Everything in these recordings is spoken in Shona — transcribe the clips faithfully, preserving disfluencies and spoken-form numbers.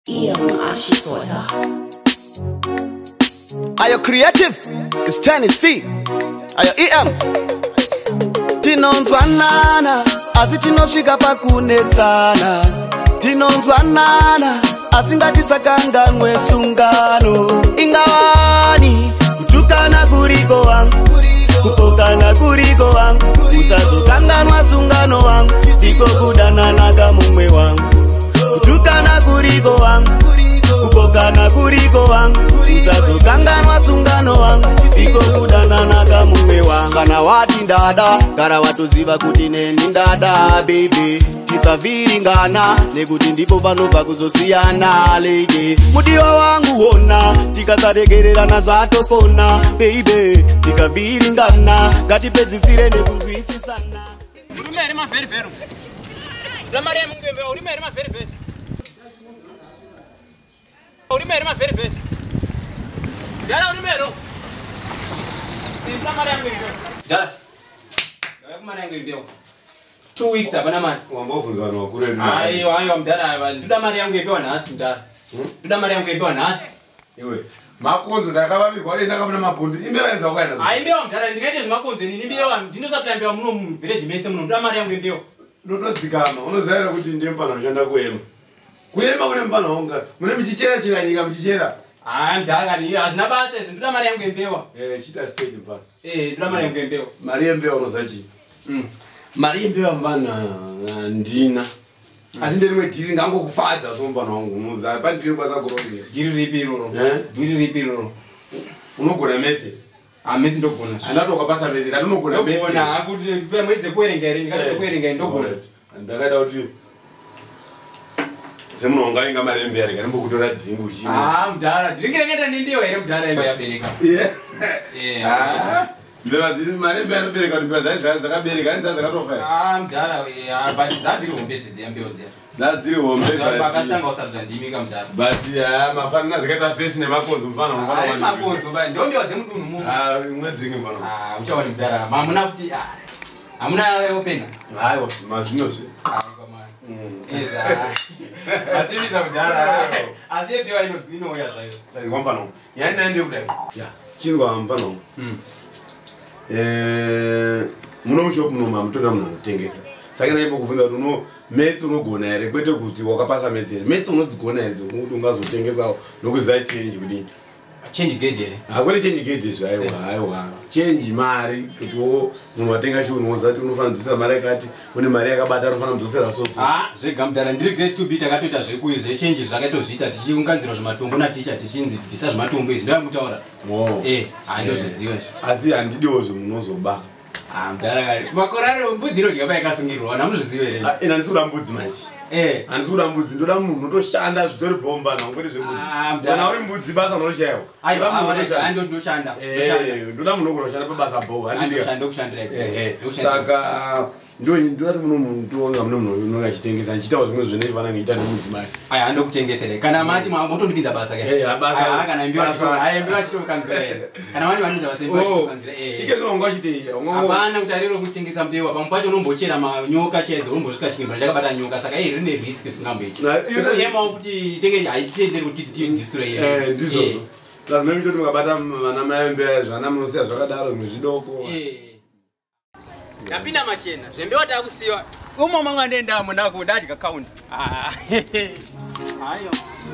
Ian Ashisota. Are you creative? It's Tennessee. Are you E M? Tinonzwanana, asi tinosvika pakunetsana. Tinonzwanana, asi ngatisakanganwe sungano. Ingawani, kutukana kuriko wangu, kupokana kuriko wangu, usazokanganwa sungano wangu, tiko kudanana kamumwe wangu. Kutukana kuriko wangu, kupokana kuriko wangu, usazokanganwa sungano wangu, tiko kudanana kamumwe wangu. Kana wati ndada, gara watoziva kuti neni ndada, baby. Tisaviringana, nekuti ndipo panobva kuzosiyana, lady. Mudiwa wangu ona, tikasaregererana zvatokona, baby. Tikaviringana, ngatipedzisire nekunzwisisana. Urimere maferifero. Ramari mungwembe urimere maferifero. Urimere maferifero. Dala urimero. Ramari mungwembe. Dala. Yawe kumana ngwembe. Two weeks abana man. Wambovunzana wakureni. Ayo ayo mdala nduda mari yangu yepewa nasi mdala. Nduda mari yangu yepewa nasi. Iwe. Makonzo ndakavavigwa ane ndakapona mabundi. Imberanza wakaenda. Ah imbewa mdala ndikaite zvimakonzo nini imbewa ndinosaplambewa muno mu village mese muno nduda mari yangu yepewa. Ndotodzikama unozaira kuti ndiye mpana unoshanda kuema. Kuema kune mpana wonga. Mune michichera chera nyika michichera. Ah mdala ni azvina basa izvo nduda mari yangu yepewa. Eh chita stage mpana. Eh nduda mari yangu yepewa. Mari yembewa unozachi. Mm. Mari yembewa mpana ndina. Asi nderimwe dhiri ngangokufadza sombana wangu muza. Pani ndiri kwasa kurongera. Dhiri ripi iroro? Eh? Dhiri ripi iroro? Unogona mete. Ah mete ndogona. Andatoka basa mete ndatonogona mete. Ndogona akuti mve mwedze kuerenga ere ndikati kuerenga ndogona. Ndakaita kuti semuno ungainga marembe ari garimbo kutora dzingu chini. Ah mudhara ndikire ngenda ndimbiwa ere mudhara imba yabereka. Yeah. Yeah. Ah. Mbeva dziri marembe anobereka mbeva dzai dzakabereka ani dzakatofa. Ah mudhara ah but dzadziri hombe zvidzi ambiwa dzia. Dzadziri hombe but bakastanga usarudza ndimika mudhara. But ya mafana dzakaita face nemakonzo mfana unofana wani. Ah makonzo ba ndombiwa dzemudunhu mu. Ah imwe drink mfana. Ah uchawani mudhara mamuna kuti ah amuna opena. Hayo mazino zve. Ah kama. Mm. Eza. Asimiza mudhara. Asiyepiwa inodzino uya zvayo. Sai kwamfana. Yani naende kudai. Ya. Chingwa mfana. Mm. Eh muno mushop muno mamutoda munhu anotengesa. Saka naimbo kuvunza kuti uno metsi unogona ere kwete kuti wakapasa metsi ere. Metsi unodzigona ere kuti ungazotengesawo nokuziva change kuti Change gate ere. Hakwete change gate izvo aiwa aiwa. Change mari kuti wo munhu watenga chinhu wozati unofana kudzosera mari yakati une mari yakabata unofana kudzosera so so. Ah zvega mudhara ndiri grade two b takatoita zvekuyi zvechange zvakaitozviita tichiunganidzira zvimatombo naticha tichinzi bvisa zvimatombo izvi ndoyamutaura. Oh. Eh handozviziva izvo. Asi handidiwo zvemunozoba. Ah mudhara kare makore ano mbudzi iro dyaba yakasungirwa handamuzviziva ere. Ina ndisi kuda mbudzi manje. Eh handisi kuda mbudzi ndoda munhu unotoshanda zvitori bomba nangwete zvembudzi. Kana uri mbudzi basa unoshayiwa. aiwa handozvinoshanda. Eh ndoda munhu unoshanda pabasa bo handidi. Handishanda kushandira. Eh saka ndo ndoti muno muntu wanga muno muno unonga chitengesa achitawo zvimwe zvine ivana ngeita nemudzi mari. Aya handokutengesera. Kana mati motondipinza basa kaya. Eh basa. Ah kana imbiwa basa. Aya imbiwa chitokanzira. Kana mani vanidza basa imbiwa chitokanzira. Eh. Ike zvonga chitei. Hapana kuti ariro kutengesa mbewa pamwe pacho unombochera manyoka chedzo unombosvika chikimbira chakabata nyoka saka iri rine risk isingamboiti. Iyemawo kuti tenge haitenderi kuti destroy. Eh ndizvo. Lazima mitoti mukabata vana maembe zvana munosiya zvakadaro muzvidoko. Eh. Ndapinda machena zvembewa takusiwa umwe manga ndenda munako ndadya count. Ah. Hayo.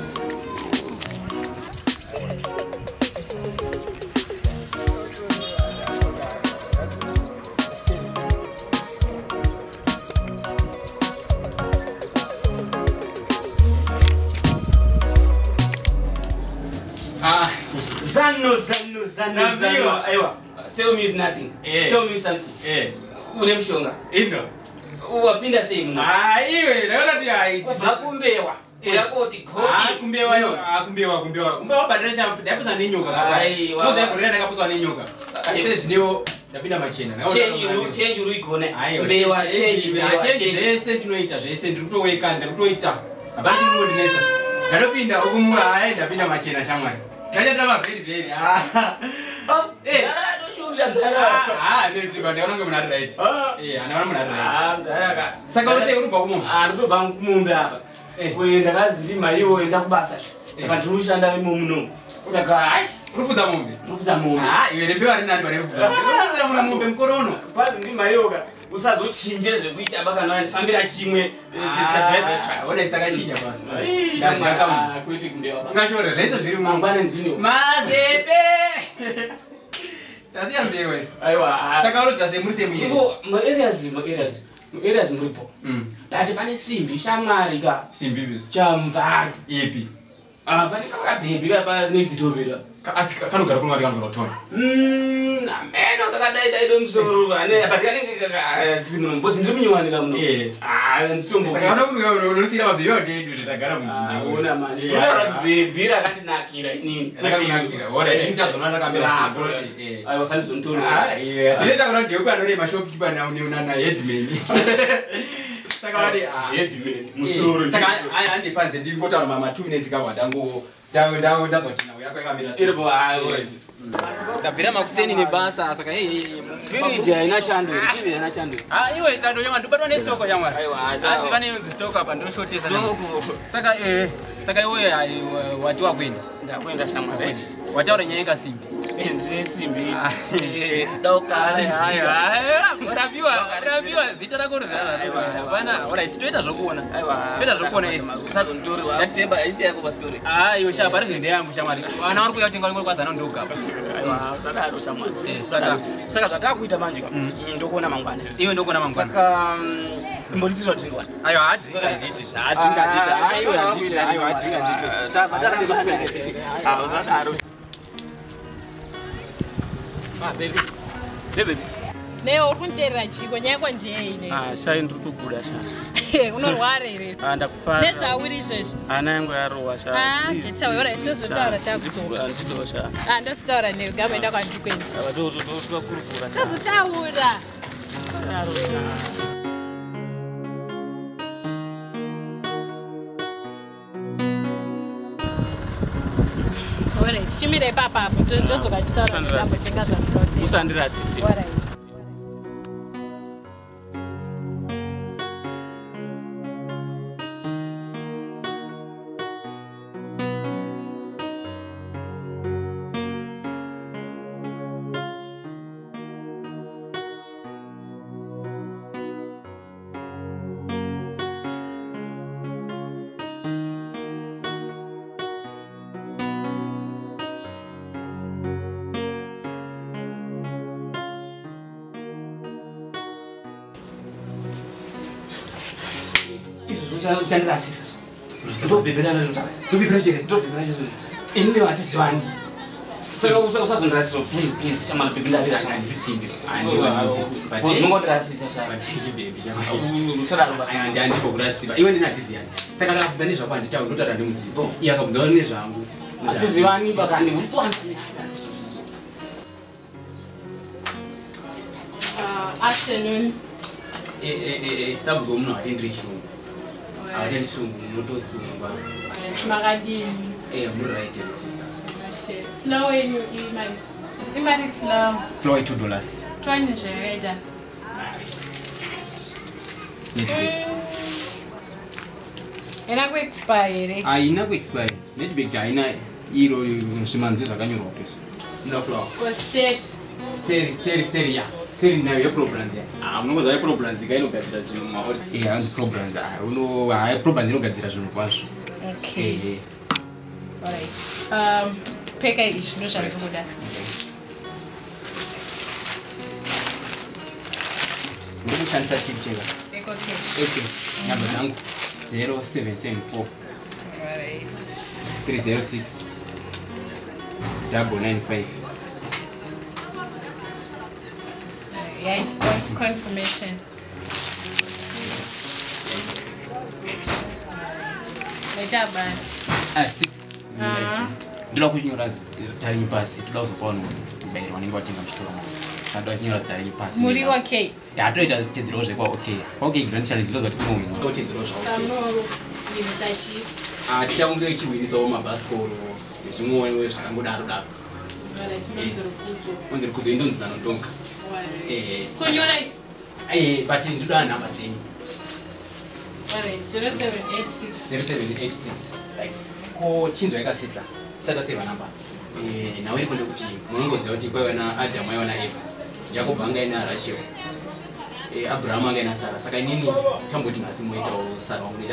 Ah, Zano, Zano, Zano, Zano. Aiwa, tell me is nothing. Eh. Tell me something. eh. Ule mshonga. Indo. Wapinda sehemu. Ah, iwe naona ti hai. Vakumbewa. Uyakoti kodi. Ah, kumbewa yo. Ah, kumbewa, kumbewa. Kumbewa badilisha ndapuza nenyoka kaka. Ai, wa. Kuza kurenda ndakapuzwa nenyoka. Ise zvineo ndapinda machena. Change ru, change ru ikone. Aiwa. Mbewa change, mbewa change. change. Zvese tinoita, zvese ndiri kutoweka, ndiri kutoita. Hapana chinondinetsa. Ndapinda ukumura ai ndapinda machena shamwari. Ndacha tava very very. Ah. Eh. Ah, nezi bande unonge muna right. Eh, ana muna right. Ah, ndaka. Saka uri sei uri kubva kumumba? Ah, ndobva kumumba apa. kuenda kazi ndima iwo enda kubasa saka tinoshanda muno saka hai rufuza mombe rufuza mombe ah iwe rembe vari nani vari rufuza rufuza muna mombe mkorono kazi ndima iwo ka usazochinje zvekuita bakana fambira chimwe sa driver truck ona istakachinja basi ndakama kuiti kundewa ngachore zvese zviri mangwana ndino mazepe tasiya mbewe aiwa saka uri tase muri semu yeye mu areas mu areas mu areas muripo but pane simbi shamwari ka simbi bizo chamva ipi ah pane kakabhebi ka pa next tobera asi kanogara kumwari kanogara kutona mm ameno kakadai dai domsoro ane but kanenge simuno mbozi ndiri munyowani ka muno eh ah nditombo saka kana munhu unosira mabhebi wadedu zvitagara muzinda ona manje kana bhebi rakatinakira inini rakatinakira ora inchazona rakambira sikuroti eh aiwa sandizontoro ah eh tineta kana ndiyo kwanore mashopkeeper na unana headman saka wadi ah headman musoro saka aya andi panze ndingotaura mama two minutes kabva ndango ndango ndango ndazotina uya kwakamira iri bo alright ndabvira makuseni nebasa saka hey village haina chando village haina chando ah iwe tando yama ndobatwa nestoko yamwa aiwa adzi vane yonzi stock apa ndoshotesa saka eh saka iwe wati wakwenda ndakwenda samare wataura nyaya kasimbi ndine simbi eh dokara hayo hayo rabiwa rabiwa zita rako rozala bana alright toita zvokuona aiwa toita zvokuona eh usazontori watemba isi yako ba story ah iyo shaba ari zvinde yangu shamari ana vari kuya kutenga ngori kwazana ndoka aiwa usadaro shamari eh saka saka zvatakuita manje ndokuona mangwana iwe ndokuona mangwana saka mbonitira tingwa ayo hadinga nditi hadinga nditi ayo hadinga ayo hadinga nditi ta badala ndi bahana ah usadaro ah baby baby Leo kunterera chiko nyako ndiye ah shai ndikubuda sha unorwara here ah ndakufara nezvauri izvezvi ana yangu yarowa sha ah nditaura itozotaura takutoka nditosha ah ndositaura newe gama enda kwandikwendi saka tozotoshwa kurukura tozotaura Alright, chimire papa hapo ndodzoka chitaura ndambotenga zvamunotenga usandirasisi alright. uchandirasisa so ndobhebherana notaka ndobhebhera chere ndobhebhera chere ini nevatizivani saka usazondirasisa please please chamana bhebhi ndavira chamanongondirasisa usadaro basi ndiandikokurasiva iwe ndinatiziyani saka ndakabvunza nezvako handitauri ndotaura ndimuziva iye akabvunza uri nezvangu atizivani bakandi utwana Afternoon. sabhuko muno hatendiri chirungu hatendi chirungu munotosungwa Makadini. muriraite sister Flow yenyu imali. Imali flow. flow i two dollars Twenty generator. Ina ku expire. haina kuexpire netbag haina iro zvimanzi zvakanyorwa kuso ina flow Kwa state. steri steri steri ya steri nayo yeprobrands ya ah munongoziva yeprobrands ikainogadzira zvinhu maori eh hanzi probrands ah uno ha probrands inogadzira zvinhu kwazvo Okay. eh Alright. Um peka ishi ndo zvakuda. ndikushandisa chipi chega Peka cash. okay namba dzangu zero seven seven four Alright. three zero six double nine five Yeah, it's con- confirmation. Later bus. ah six Ah. ndoda kuchinyora tarinyi pasi toda kuzopawo mubairo vanenge vatenga muchitoro sanoda kuchinyora zitarinyi pasi Muri okay. hatoita tedzero zvekwa okay okay grandchallenge zilo zvati kunowina toda kutedzero zva okay Samoro Yimisachi. ah tichange chiwinisawo mabhasikoro nezvimwewo zvakangodaro daro Alright, ndonzero kudzo. onzi rikudzo indonzi zanodonga Alright. eh Kunyora eh but ndoda nhamba dzenyu Alright, zero seven eight six. zero seven eight six. Right. Ko chinzo yaka sister. Saka save number. Eh, nawe iko ndikuti munongoziva kuti kwaiwa na Adam aiwa na Eva. Jacob anga ina Rachel. Eh, Abraham anga ina Sarah. Saka nini tamboti ngasi muita Sarah wanguita.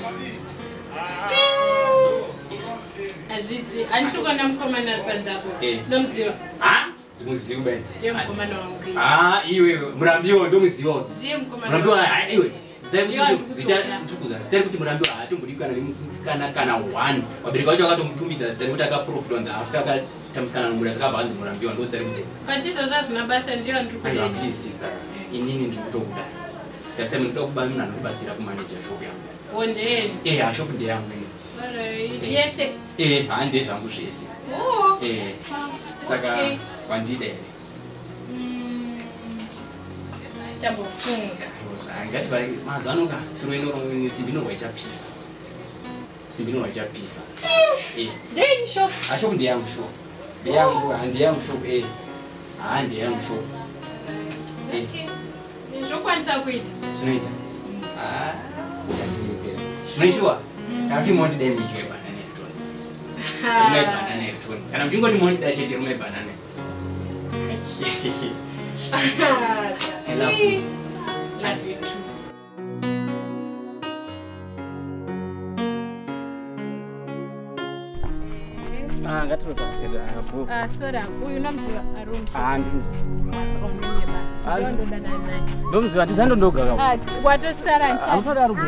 Azviti, andituka na mukomana ari panzapo. Eh. Ndomuziva. Ah? Ndumuziva bani. Ndiye mukomana wangu. Ah, iwe murambiwa ndomuziva. Ndiye mukomana. Murambiwa iwe. Zita ntukuza. Zita kuti murambiwa atongudikana nemutsikana kana one. Wabereka wacho akatomutungidza zita kuti akaprofita wanza afa akatamsikana nomura saka banzi murambiwa ndo zita kuti. Pachizo zvazvina basa ndiyo ndikudeni. Aiwa please sister. Inini ndikutokuda. Tasema ndoda kuba mna ndibatsira ku manager shop yangu. Wondeni. Eh, shop ndi yangu. Alright. Yes. Eh, hande zvangu zvese. Oh. Eh. Saka kwandide. Mm. Tambofunga. Ngati vari mazano ka tsiroino simbino waichapisa. Simbino waichapisa. Eh. Then shop. A shop ndi yangu shop. Ndi yangu handi yangu shop eh. Handi yangu shop. Okay. Ndizokwanisa kuita. Zvinoita. Ah. Zvinoishiwa. Kaki monti deni chwe banana electronic. Rumai banana electronic. Kana mchingo ni monti dachete rumai banana. I love you. Love you too. Ah, ngati rupasira hapo. Ah, sora, huyu nomziva Arun. Ah, ndimziva. Saka mwenye ba. Ndio ndo dana naye. Ndomziva ndizando ndoga kama. Ah, wato sara ncha. Amfada arubuni.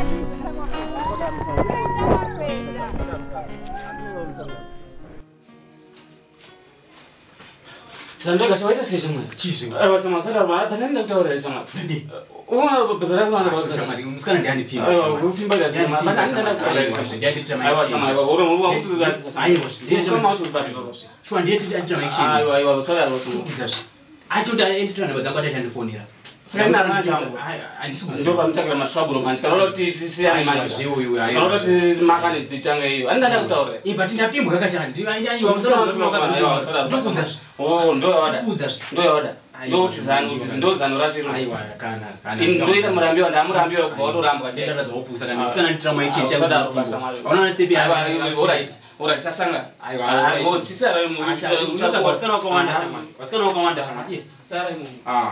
Zandoga sawaita session mwana. Chizi. Aiwa sama sada ba bananda kutaura sama. Fredi. Uma bebera kwanza ba sama. Shamari, msikana ndiye andifimba. Aiwa kufimba gazi sama bananda kutaura sama. Ndiye anditama Aiwa ichi. sama aiwa ora muwa kutu gazi sama. Aiwa, ndiye kama wasu bani baba. Shwa ndiye anditama ichi. Aiwa aiwa sada wasu. Tukudzashi. Atoda enditana bazanga tashandifonera. Saka ina rana changu. Andisikuziva. Ndoba mtakira matraburo manje. Kana kuti tisiyane manje. Ziwo iwe Kana ayo. kuti makani titanga iyo. Andanda kutaura. Eh, but ndafimba kakashana. Ndiye aiwa musana wakati. Tukudzashi. Oh, ndo yawada. Tukudzashi. Ndo yawada. Ndo tizano, ndo zano rachiro. Aiwa kana kana. Ndoita murambiwa ndamurambiwa kwa otoramba chete. Ndaradza opusa kana msikana nditama ichi Ah, cha sada kuti. rubasa mari. Ona step ya. Aiwa, alright. Alright, sasanga. Aiwa, Ah, alright. go tsitsara mu Uchacha wasikana wakawanda shama. Wasikana wakawanda shama. Eh. Sara mu. Ah.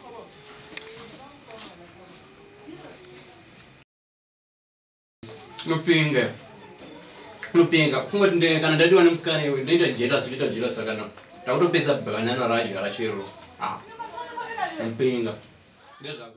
Lupinga. Lupinga. Kunga ndenge kana ndadiwa nemusikana iwe ndaita jeta sivita jeta sakana. Takutopesa banana radio rachero. Ah. Lupinga. Ndezvako.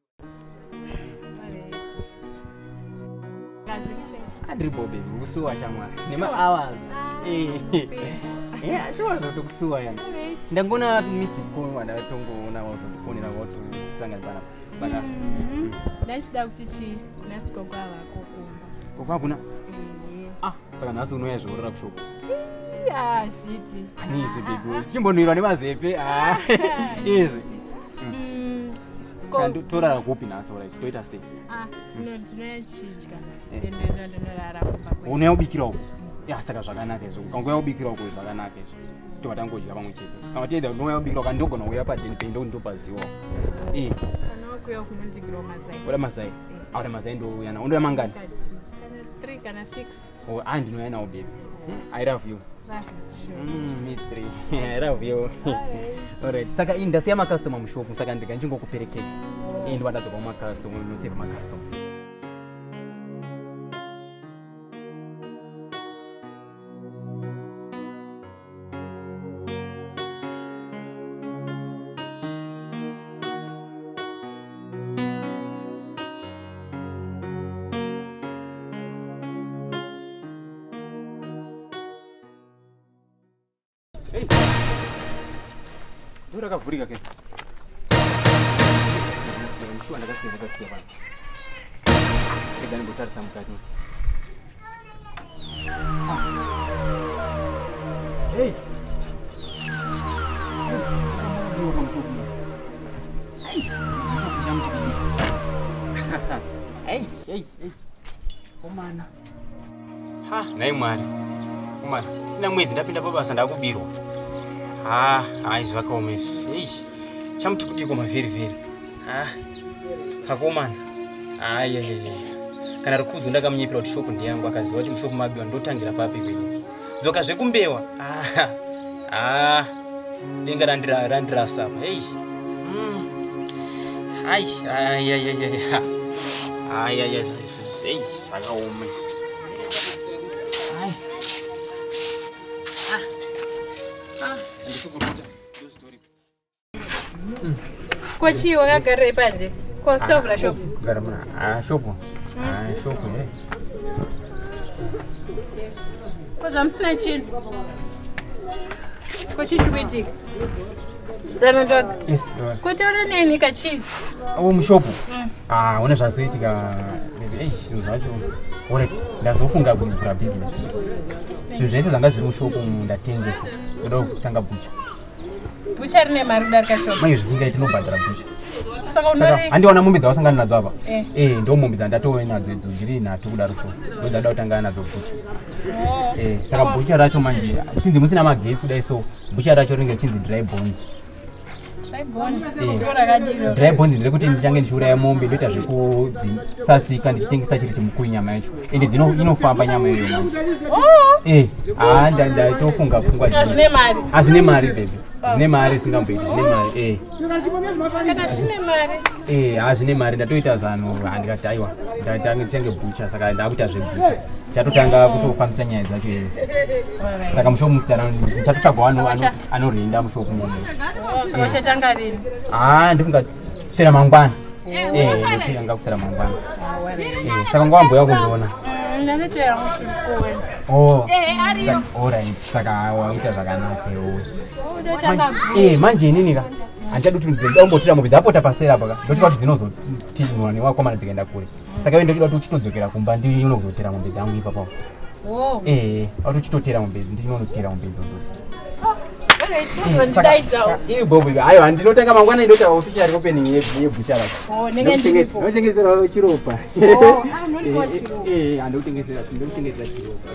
Adribo baby, ukusuwa shamwa. Nema hours. Eh. Yeah, sure zo kusuwa yana. Ndangona missed call wanda tongo na wazo kuponera watu sanga bana. Bana. Ndachida kuti chi nasikogwa wako kumba. Kokwa kuna? Ah, saka naso unoya zvorora kushoko. Ya, shiti. Anizve baby. Chimbonirwa nemazepe. Ah. Izvi. Mm. Kandu torara kupi naso right. Toita sei. Ah, no ndinochidya. Ndendo ndinorara kumba. Unoya ubikira uko. Ya saka zvakanaka izvo. Kangoya ubikira uko zvakanaka izvo. Tova tangodya pamwe chete. Kana tienda unoya ubikira uko ndogona uya padeni pendo ndopaziwa. Eh. Kana kuya kunondigiro mazai. Ora mazai. Ora mazai ndo yana. Undo mangani? three kana six. Oh, and no yana baby. I love you. Love you. Mm, me three. I love you. Alright. Saka inda siyama customer mushopu saka ndika ndingokuperekeza. Eh ndo wandazoka kuma customer no save my customer. Hey. Dura kavurika ke. Mshua ndakasema kati ya bana. Kega ngotarisa mukati. Hey. Hey, hey, hey. Komana. Ha, nai mwari. Mwari, sina mwedzi ndapinda pabasa ndakubirwa. Ah, ai zvakaomesa. Ei. Chamuti kudiko mavheri vheri. Ah. Kakomana. Ai ai ai. Kana rukudzu ndakamunyepera kuti shopu ndiyangu akaziva kuti mushopu mabiwa ndotangira papi kwenye. Dzoka zvekumbewa. Ah. Ah. Denga randira randira sapa. Hey. Mm. Ai ai ai ai. Ai ai ai. Sei, saga homens. Ai. Ah. Ah, ndisukuruta. Do story. Kochi wakagara panze. Ko stove la shop. Garama. Ah, shop. Ah, shop eh. Ko zamsina chin. Kochi chubiti. Zano ndo. Yes. Ko tore neni kachi. Awo mushopu. Ah, una zvazoitika. Eh, zvinhu zvacho. Correct. Ndazofunga kuvhura business. Zvinhu zvese zvanga zviri mushopu ndatengesa. Ndoda kutanga bucha. Bucha rine mari kudarika shop. Manje zvisingaiti nobhadhara bucha. Saka unori handiona mombe dzawasangana nadzo apa. Eh. Eh, ndo mombe dzandatova nadzo idzo dziri nhatu kudaro so. Ndo dzada kutanga nadzo bucha. Oh. Eh, saka bucha racho manje sinzi musina magesi kudai so. Bucha racho ringe chinzi dry bones. Dry bones. Ndora kadiro. Dry bones ndire kuti ndichange ndichiuraya mombe ndoita zvekudzisasika ndichitengesa chiri chimukuyi nyama yacho. Ende dzino inofamba nyama iyoyo manje. Oh. Eh, ah ndatofunga pfungwa dzino. Azvine mari. Azvine mari baby. Zvine mari singamboiti zvine mari eh. Kana zvine mari. Eh, azvine mari ndatoita zano handikati aiwa. Ndatanga tenge bucha saka ndakuita zvebucha. Chatotanga kutofambisa nyaya dzacho iye. Saka mushopu musiyana chatotsvagwa ano anorinda mushopu mombe. Saka uchatanga rini? Ah, ndifunga kusera mangwana. Eh, ndotanga kusera mangwana. Eh, saka ngwambo kundoona. Ndanotoya mushikowe. Oh. Eh, ariyo. Alright, saka waita zvakanaka iwe. Ndotanga. Eh, manje inini ka handadi kuti ndambotira mombe dzapota pasera paka ndochika kuti dzinozotinwa newakomana dzikaenda kure. Saka iwe ndochida kuti uchitodzokera kumba ndinono kuzotera mombe dzangu ipapo. Oh. Eh, auto chitotera mombe ndinonotera mombe idzodzo. Iwe bobo ayo handinotanga mangwana ndota official opening yebucha racho. Oh, nenge ndipo. Ndotengesera chiropa. Oh, ah, ndiko chiropa. Eh, handotengesera ndotengesera chiropa.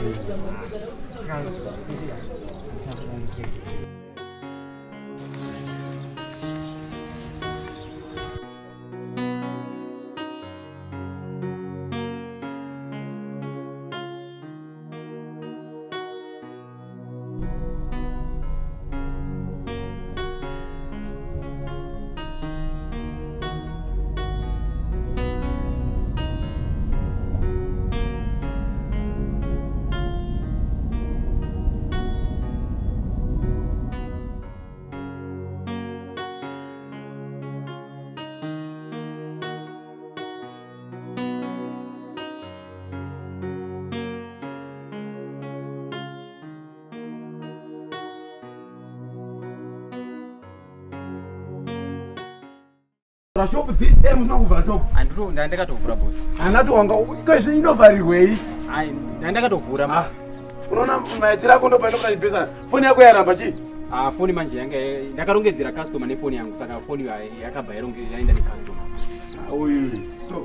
Shop this time unokuvhara shop. Andito ndandakatovhura boss. Anati wanga kwezvi inovharirwei? Ai, ndandakatovhura. Ah. Unoona maitira ako ndopa inokuda chipesa. Foni yako yaramba chi? Ah, foni manje yanga ndakarongedzera customer nefoni yangu saka foni yakabva yaronge yaenda necustomer. Ah, uyu. So.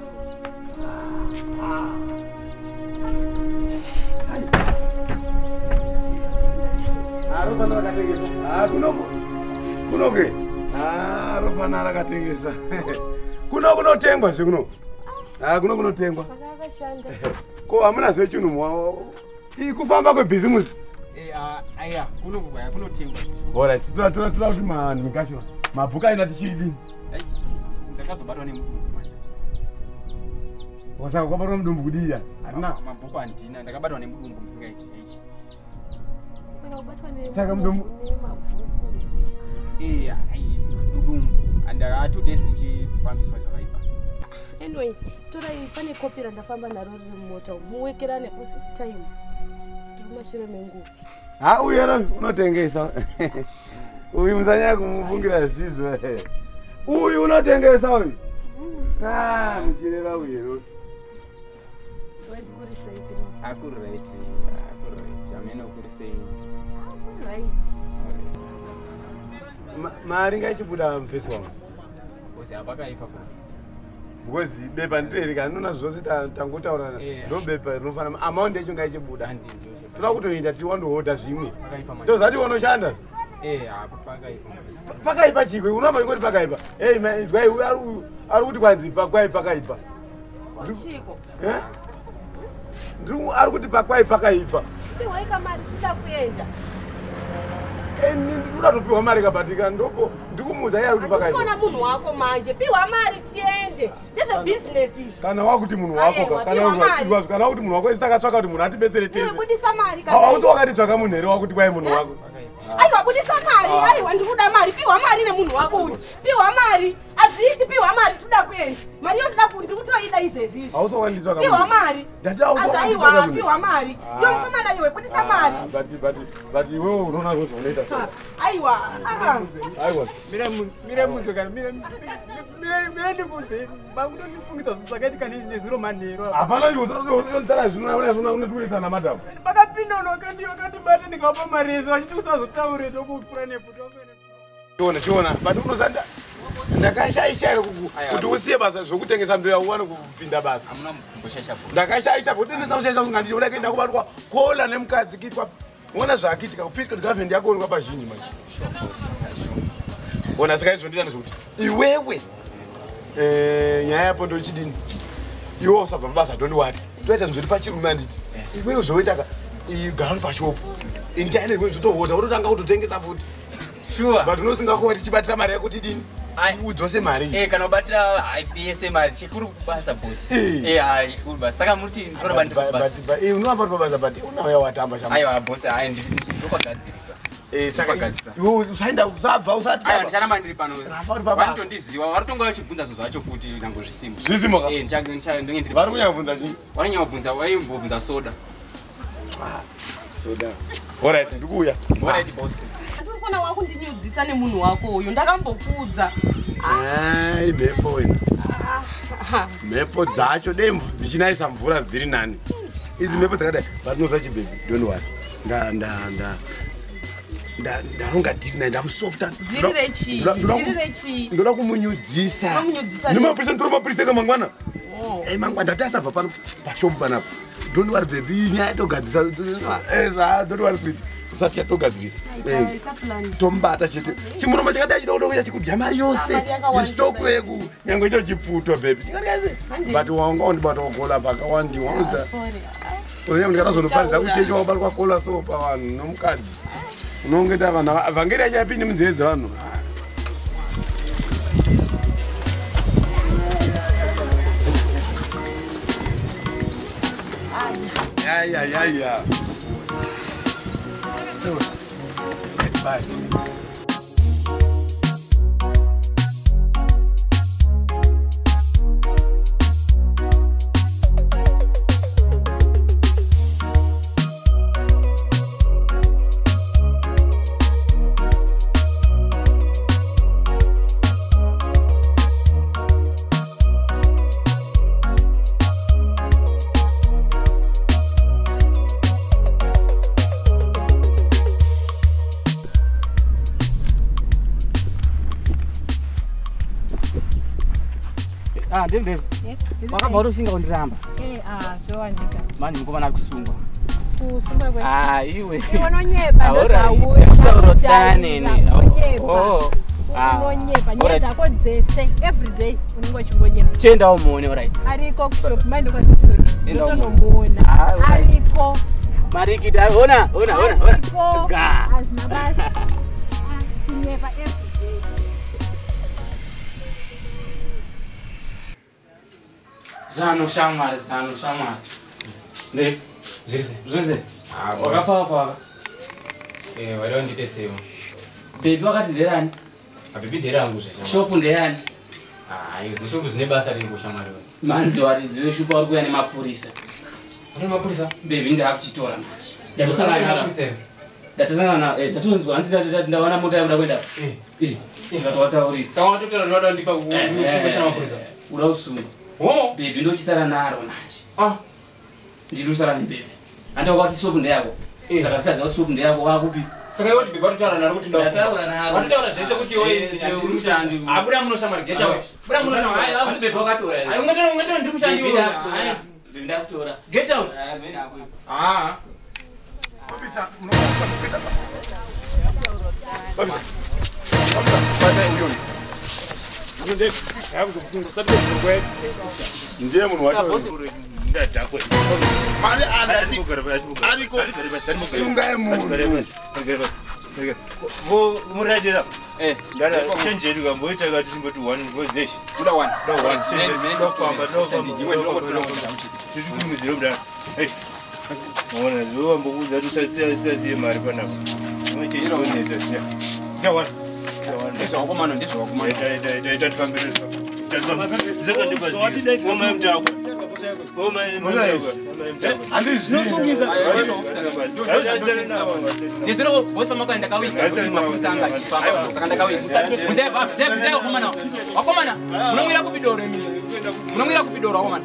Ah. Hai. Ah, ropa ndakatengesa. Ah, kunoko. Kunoke. Ah, rofana rakatengesa. Kuno kunotengwa zvekuno. Ah, kuno kunotengwa. Ko hamuna zvechinhu mwawo. Ii kufamba kwebusiness. Eh, ah, aya, kuno kubaya kunotengwa. Bora, titola tola tola kuti man mikacho. Mabhuka ina tichidi. Ai, ndakazobatwa nemudumbu manje. Wasaka kwabatwa mudumbu kudira. Hatina mabhuku andina, ndakabatwa nemudumbu musingaiti. Saka mudumbu. Eh, ai, mudumbu. And uh, two days ndichifambiswa zvakaipa. Anyway, torai pane kopira ndafamba naro riri mumota muwekerane time. Tumashure mengu. Ha uyero unotengesa. Uyu muzanya kumufungira zizwe. Uyu unotengesa uyu. Ah, mchirera uyero. Wezi kuri sei. Akurate, akurate. Ameno kuri sei. Right. Mari ngachibuda mfesi wangu. Bosi abakaipa bosi. Because bepa ndiri kanona zvose tangotaurana. Ndo bepa rinofana amount yacho ngaichibuda. Toda kutoita tiwandohoda zvimwe. Ndozati wanoshanda. Eh, apo pakaipa. Pakaipa chikwe, unomba ngoti pakaipa. Hey man, izwai ari ari kuti kwanzi pakwai pakaipa. Chiko. Eh? Ndiri ari kuti pakwai pakaipa. Tiwaika mari tida kuenda. Eh ndikuda topiwa mari kabatika ndopo ndikumudza yari kuti pakaipa. Ndikona munhu wako manje piwa mari tiende. Ndezve business izvi. Kana wakuti munhu wako kana wakuti kana wakuti munhu wako isitakatsvaka kuti munhu atibetsere tese. Budisa mari kana. Hausi wakatitsvaka munhu here wakuti kwai munhu wako. Aiwa budisa mari, aiwa ndikuda mari, piwa mari nemunhu wako uyu. Piwa mari, azviiti piwa mari tuda kuenda. Mari yotoda kuti ndikutoida izvezvi izvi. Hausi wakanditsvaka. Piwa mari. Ndati hausi wakanditsvaka. Aiwa piwa mari. Ndomukomana iwe budisa mari. But but but iwewe unoona kuti unoita. Aiwa. Aiwa. Mira mira munzo kana mira mira mira ndibunze bakutondifungisa zvakati kana nezuro manero. Hapana iwe unotara zvinoona zvinoona unotuisa na madam. Bakapinda unokati wakati bata ndikapa marizo achiti usazotaure tokupura nepo tokene. Chiona chiona but unosanda ndakashaisha kuti usiye basa zvokutengesa ndoya uwane kupinda basa. Amuna mboshasha bho. Ndakashaisha kuti ndinozoshaisha unganditi uda kuenda kubatwa kola nemukadzi kitwa. Uona zvakitika kupitka government yako uri kwapa zhinji manje. Sure boss. Sure. Bona saka izvo nditani zvokuti iwewe eh nyaya yapo ndochidini. Iwe usabva mabasa don't worry. Toita zvinhu zviri pachirume anditi. Iwewe zvoita ka igara uri pashop. Indiyane iwewe zvotohoda urotanga kutotengesa futi. Sure. But unosingakoti chibatira mari yakuti dini? Udzose mari. Eh kana ubatira I P S mari chikuru basa boss. Eh ai chikuru basa. Saka muti ndora bandira basa. But eh unoamba pabasa but unauya watamba shamba. Aiwa boss ai ndokagadzirisa. Eh saka iwe usaenda usabva usati. Aiwa ndichana mandiri pano. Vari pabasa. Vantondiziva vari tonga vachibvunza zvo zvacho futi nango zvisimo. Zvisimo ka? Eh ndichanga ndichanga ndenge ndiri. Vari kunyabvunza chii? Vari nyabvunza waimbobvunza soda. Ah soda. Alright ndikuya. Alright boss. Ndikona wakundinyudzisa nemunhu wako uyu ndakambokudza. Ai mhepo wena. Mhepo dzacho dai dzichinaisa mvura dziri nani. Idzi mhepo dzakadai vatinozva chibhebi don't worry. Nda nda nda nda ndaronga diri naye ndamusofta. Dirire chi? Dirire chi? Ndoda kumunyudzisa. Kumunyudzisa. Nemapurisa ndoro mapurisa kamangwana. Eh mangwana ndatasabva pano pashopu panapa. Don't worry baby nyaya togadzisa. Eza don't worry sweet. Usati yatogadzirisa. Eh tombata chete. Chimunomba chakadai chidoko chachikudya mari yose. Istoko yeku nyangwe icho chipfuto baby. Chingarize. But wanga undibata kola pakawandiwa uza. Sorry. Uya ndikatozonoparidza kuchecha wabatwa kola so pavanhu nomukadzi. Unongeta vanhu vhangeri achapinde munzeve dzevanhu. Ya ya ya ya. Bye. Ah, Dave. Yes. Wakabva ushinga kundiramba. Eh, ah, zvowanika. Mani mukomana kusungwa. Kusungwa kwe. Ah, iwe. Unonyepa ndozvauya. Usaurotane nini? Oh. Ah. Unonyepa nyaya dzako dzese every day unenge uchingonyepa. Chenda umuone alright. Ariko kushop mind kwazikuri. Ndotonomuona. Ariko. Marikita, ona, ona, ona, ona. Ga. Azina basi. Ah, kunyepa every day. Zano shamari, zano shamari. Ndep, zvirise. Zvirise. Ah, Wakafa fa. Eh, wale ndite sewa. Baby wakati nderani? Abibi dera angu zvesha. Shop nderani? Ah, izo shop zine basa ringu shamari. Manzi waridziwe shupa wari kuya nemapurisa. Uri mapurisa? Baby ndakuchitora manje. Ndatusangana na purisa. Ndatusangana eh tatonzwa anti ndawana mota yabuda kwenda. Eh. Eh. Ndakatauri. Saka watotora ndoda ndipa kusunga sana mapurisa. Ura usunga. Oh, Baby ndochisara naro manje. ah, Ndirusara ni baby. Anta wakati shop ndeyako. Saka titaza shop ndeyako wakupi. saka iwe ndibe batutaura naro kuti ndausunga. Ndataura naro. Watotaura zvese kuti wewe uri mushandi. Ah, buda muno shamari. Geta wewe. Buda muno shamari. Ai, baby wakatora. Ai, ungatenda ungatenda ndiri mushandi wewe. Baby ndakutora. Get out. Ah, mimi nakupa. Ah. Babisa, unokuta kugeta basi. Babisa. Babisa, bye bye ndioni. Ndende, hapo kufunga. Tabii kwa kweli. ndiye munhu wacho ndadhakwe mari ariko sungai munhu vo muradira ndara chenjeri kamboita kati timboti one ngozeshi kuda one kuda one chenjeri ndokufamba ndokufamba tiri kumudziro mudara hey mona ziwa mbokuudza kuti usasiye mari panapo macheironedza siya kuda one ndezvawakomana ndezvawakomana tatifambire zvakandibazioma mtako ndizviro bosi pamakaenda kawika kuti mapusa anga achifamba saka ndakawika muzai wakomana wakomana munongwira kupidoro imi munongwira kupidoro wakomana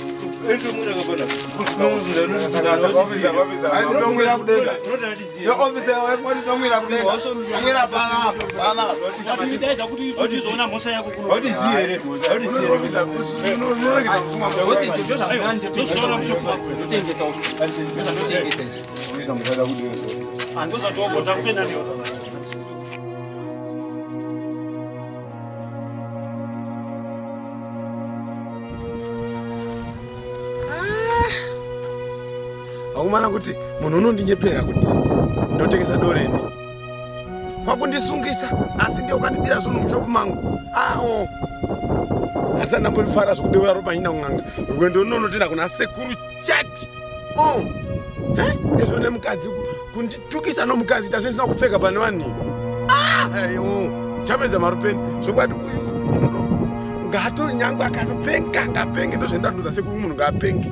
akumana kuti munhu unondinyepera kuti ndinotengesa doreni kwakundisungisa asi ndiye ukandidira zvinhu mushopu mangu awo hatisana ndambondifara zvokudeura ropa nyina kung'anga rwendo runonotenda kuna sekuru chati o ezvo nemukadzi kunditukisa nomukadzi ita sendisina kupfeka pane vanhu aiwo chamedza marupeni zvokwadi uyu ngaatonyangwe akatopenga ngapenge ndozvendandoza sekuru munhu ngaapenge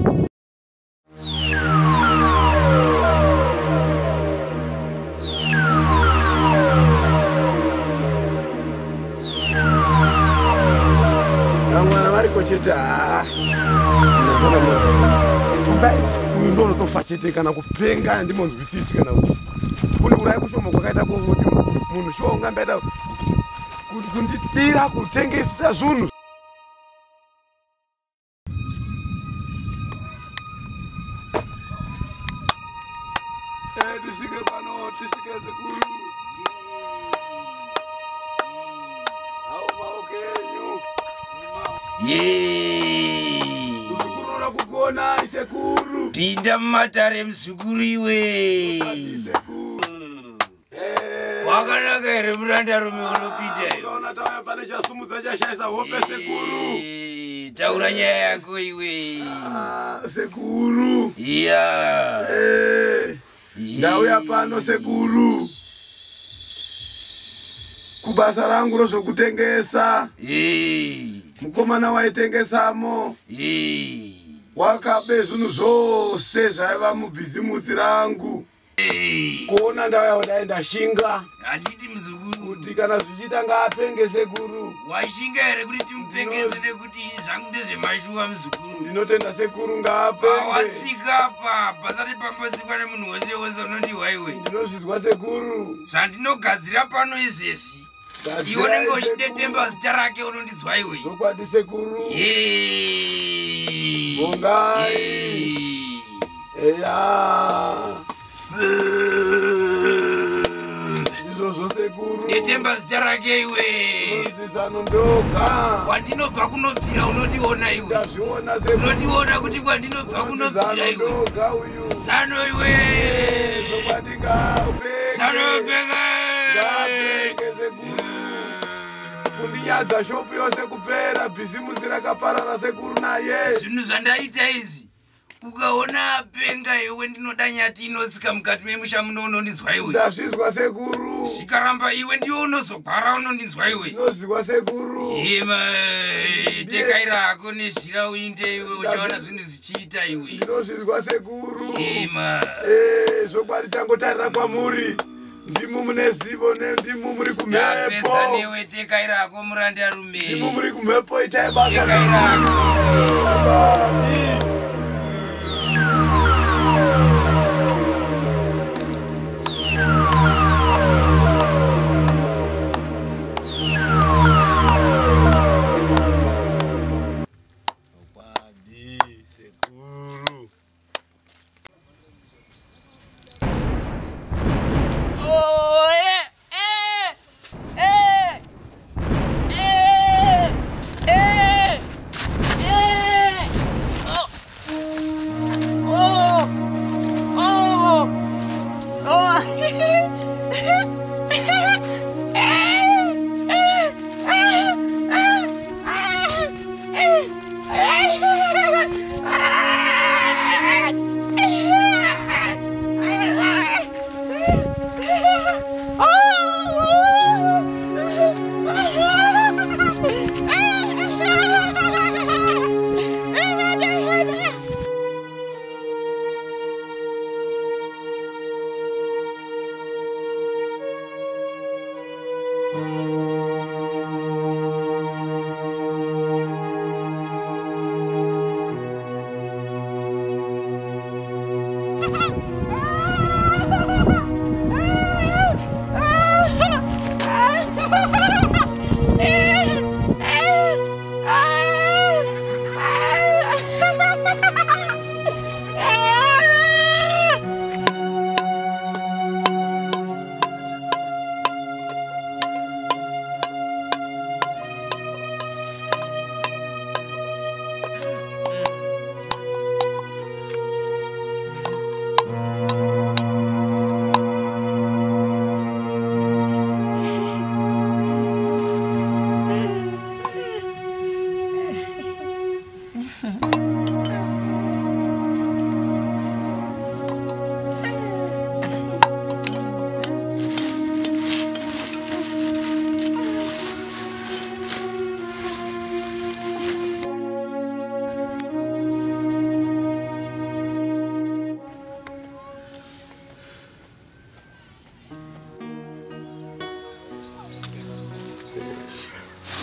chete uyu ndonotofa chete kana kupenga ndimonzwisisi kana kuti kundiurai kushoma kwakaita kuti munhu shuwa ungambaita kundidira kutengesa zvinhu tisvike pano tisvike sekuru aumaokenyu usukurora kugona isekuru pinda mumatare muzukuru iwe wakanaka here murandarume unopinda ukaona tauya pane chasumudza chashaisa hope sekuru taura nyaya yako iwe sekuru iya ndauya pano sekuru kubasa rangu rozvokutengesa mukomana waitengesamo wakabe zvinhu zvose zvaiva mubhizimusi rangu kuona ndauya kudai ndashinga handiti muzukuru kuti kana zvichiita ngaapenge sekuru washinga here kuti timupengese nekuti ini zvangu ndezvemashuwa muzukuru ndinotenda sekuru ngaapenge watsika pa pasati pambotsikwa nemunhu wose wose unondiwa iwe ndinozvizwa sekuru zvandinogadzira pano izvesi iwe unenge uchidetemba zita rake unondidzwa iwe zvokwadi sekuru Yeee. bongai eya izvozvo sekuru detemba zita rake iwe ndisanondoka kwandinobva kunobvira unondiona iwe ndazviona sekuru unondiona kuti kwandinobva kunobvira iwe ndinondoka uyu sano iwe zvokwadi ngaapenge sanopeka ngaapenge sekuru kundinyadza shopu yose kupera bhizimusi rakaparara sekuru naye zvinhu zvandaita izi ukaona apenga iwe ndinoda nyati inotsika mukati memusha muno unondinzwa iwe ndazvizwa sekuru zvikaramba iwe ndiwo unozogwara unondinzwa iwe ndinozvizwa sekuru ima tekaira hako nezhira uinde iwe uchaona zvinhu zvichiita iwe ndinozvizwa sekuru ima zvokwadi tangotarira kwamuri ndimo mune zivo ndimo muri kumhepo ndapedza newe tekaira hako murandarume ndimo muri kumhepo itai basa tekaira hako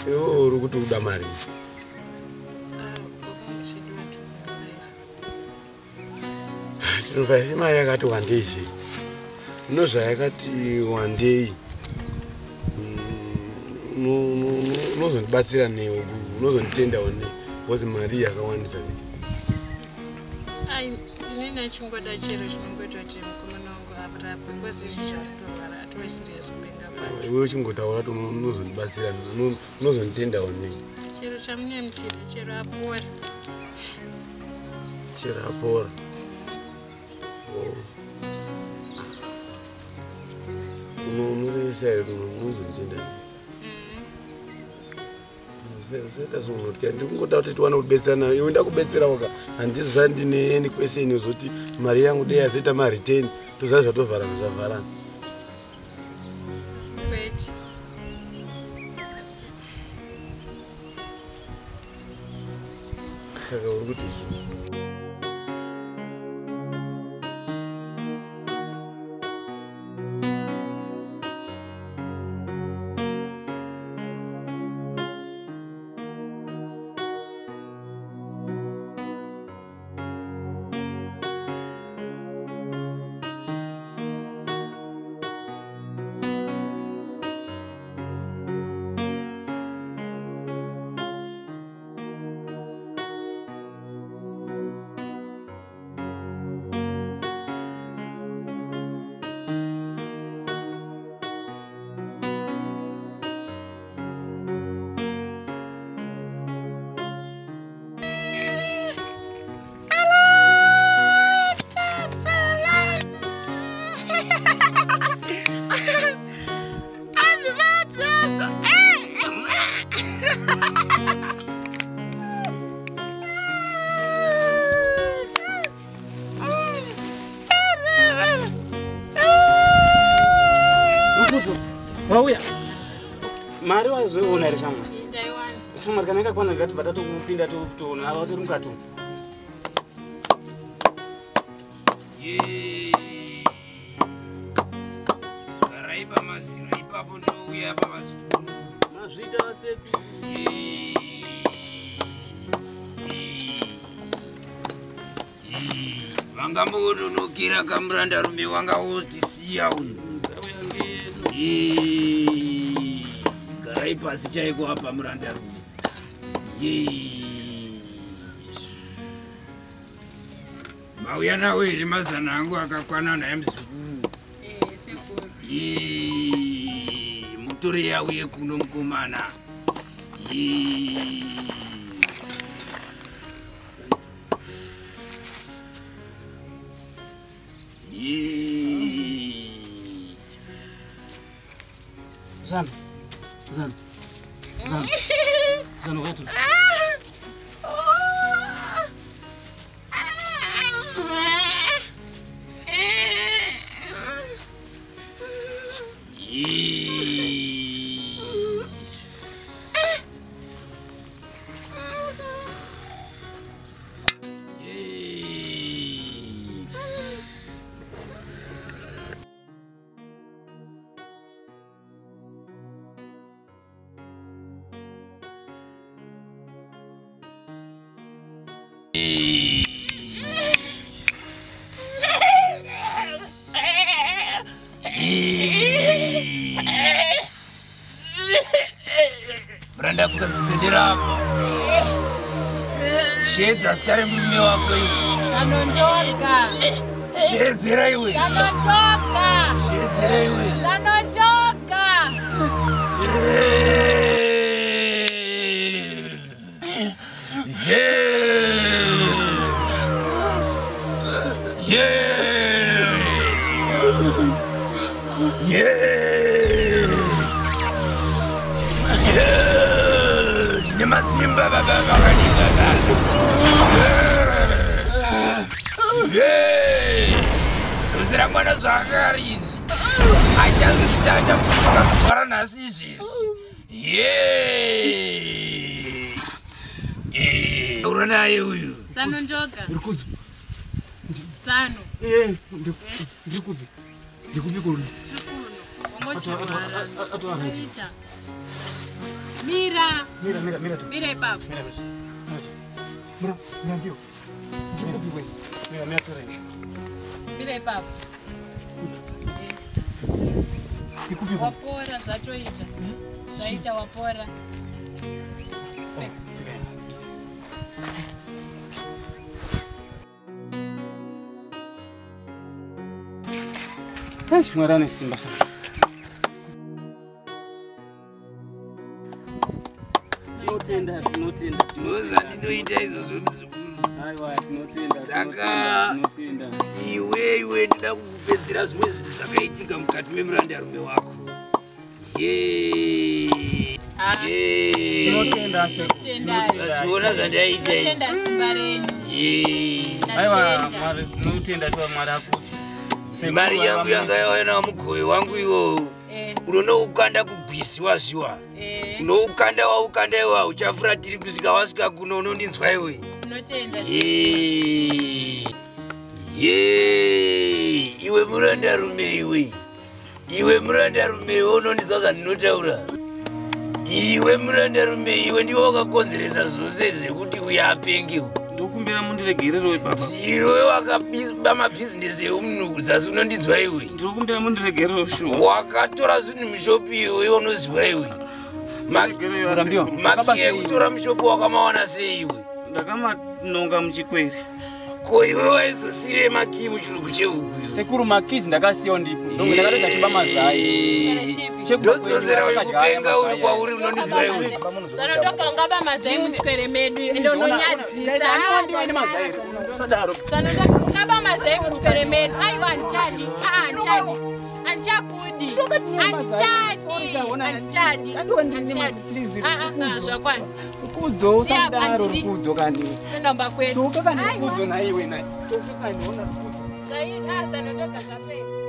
Iwo uri kuti uda mari. twenty-five imari yakati one day zve. Ndozva yakati one day. Unozondibatsira newe, unozonditenda one because mari yakawandisa. Ai, inini chingoda chero chinongoita kuti mukomana wangu aparapo because izvi zvatorwara atove serious kupenga kwacho. Iwe uchingotaura kuti unozondibatsira, unozonditenda one. Chero chamunyamuchira, chero apora. Chero apora. Unoisa here unozonditenda. Seta sonotka ndikungota kuti tiwane kubetserana iwe ndakubetsera waka handizva ndine any question yozoti mari yangu dei yazoita mareturn toziva zvatovharana zvavharana. Wait. Saka uri kuti zvii? Vauya. Mari wazoiona here samwa? Ndaiwana. Samwa kana yakakwana ngatibva tatokupinda toona ava tiri mukati. Ye. Garaiba madziro ipapo ndouya baba zukuru. Mazvita vasepi. Ye. Vangamboononokera kamuranda rume wanga wotisiya uyu. Ye. Garai pasi chaiko apa muranda rume. Ye. Mauya nawo here mazana angu akakwana naye muzukuru. Eh, sekuru. Ye. Mutore yauye kuno mukomana. Ye. Ye. Zan. Zan. Zan. Zan wetu. Branda kukazisendera apa. Shedza stare mume wako iwe. Sanondoka. Shedzera iwe. Sanondoka. Shedzera iwe. Sanondoka. Nemazimba baba vakanika tozera mwana zvakarisi achazoita achafuka kufara nhasi izvisi uro naye uyu Sanondoka. Urikudzo. Sano. Eh, ndikupi. Ndikupi kuno. Tiri kuno. Wangochirwara. Atoara. Ita. Mira. Mira, mira, mira. Mira ipapo. Mira, mira. Mira, mira mbio. Ndikupiwe. Mira, mira tore. Mira ipapo. Ndikupiwe. Wapora zvatoita. Zvaita wapora. Eish, Mwari ne simba sana. Tinotenda, tinotenda. Tinoza tinoita izvozvo muzukuru. Aiwa, tinotenda. Saka iwe iwe ndida kukupedzera zvimwe zvinhu zvakaitika mukati memurandarume wako. Ye. Ye. Tinotenda se. Asiona zvandaita izvi. Tinotenda simba renyu. Ye. Aiwa, Mwari, tinotenda tuwa Mwari akuti. Mari yangu yanga yawana mugove wangu iwo. Unonoukanda kugwisiwa zviwa. Unoukanda waukanda iwa uchafuratiri kusvika wasvika kuno unondinzwa iwe. Tinotenda. Ye. Ye. Iwe murandarume iwe. Iwe murandarume iwe unondinzwa zvandinotaura. Iwe murandarume iwe ndiwe wakakonzeresa zvose zvekuti uya apengewo. Ndokumbira mundiregerero ipapa. Iwe wakabiba mabhizinesi eumunhu zasi unondinzwa iwe. Ndokumbira mundiregerero shu. Wakatora zvinhu mushopi iwe unoziva iwe. Maki ekutora mushopi wakamawana sei iwe? Ndakamanonga muchikweri. Ko iwe waizosire maki muchirugu chehuku. Sekuru makizi ndakasiya ndipo. Ndomwe ndakatoita chiba mazai. Ndodzosera wekupenga uri kwauri unondiziva iwe. Sanotoka ngaba mazai muchikwere medu ndononyadzisa. Sanotoka ngaba mazai muchikwere medu. Aiwa nchadi. Ah nchadi. Anchakudi. Anchadi. Anchadi. Anchadi. Ah ah zvakwana. Kudzo usandaro kudzo kandi. Ndomba kwedu. Toka kandi kudzo na iwe na. Toka kandi ona kudzo. Sai ah sanotoka zvapera.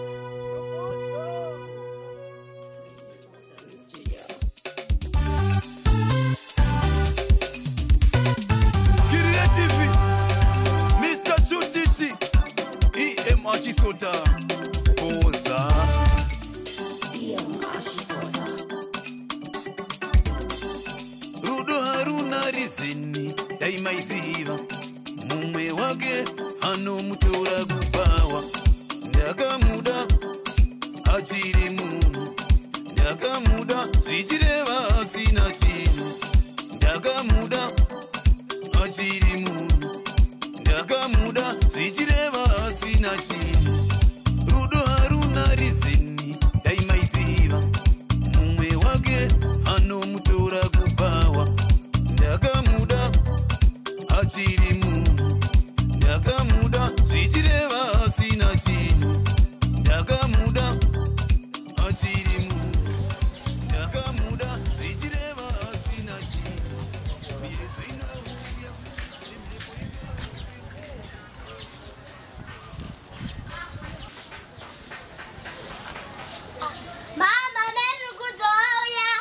Achisota Boza Rudo Haruna Rizini Daima iziva Mume wake Hano mutora gubawa Ndaga muda Achiri munu Ndaga muda Zwijireva sina chino Ndaga muda Achiri munu Ndaga muda Zwijireva sina chino Rudo Haruna Rizini Daima iziva Mume wake Hano mutora gubawa Ndaga muda Achiri munu Ndaga muda Zwijireva sina chino Ndaga muda Achiri munu Ndaga muda Zwijireva sina chino Mama, meru kudoya.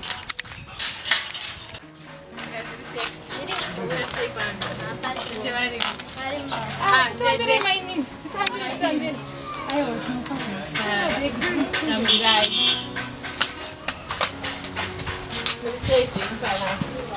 Ah, tete maini. Ayo, nambirai. Station pala.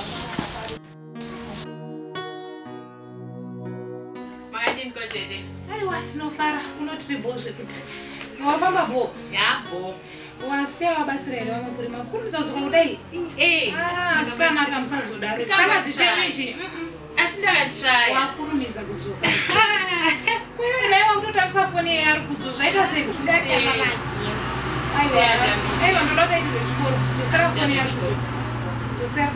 Maadin ko tete. Ai wati no fara unotribozve kuti. Wafamba bo. Ya bo. Wasiya wabasirere wamukuri makuru mzazoka kudai. Eh. Ah, sikana hata msazodari. Saka ticherishi. Asindaka try. Wakurumiza kudzoka. Wewe naye unotamisa foni yari kudzo zvaita seko. Ndatama maji. Aiwa. Aiwa ndodota iti chikoro. Zosara foni yari kudzo. Zosara.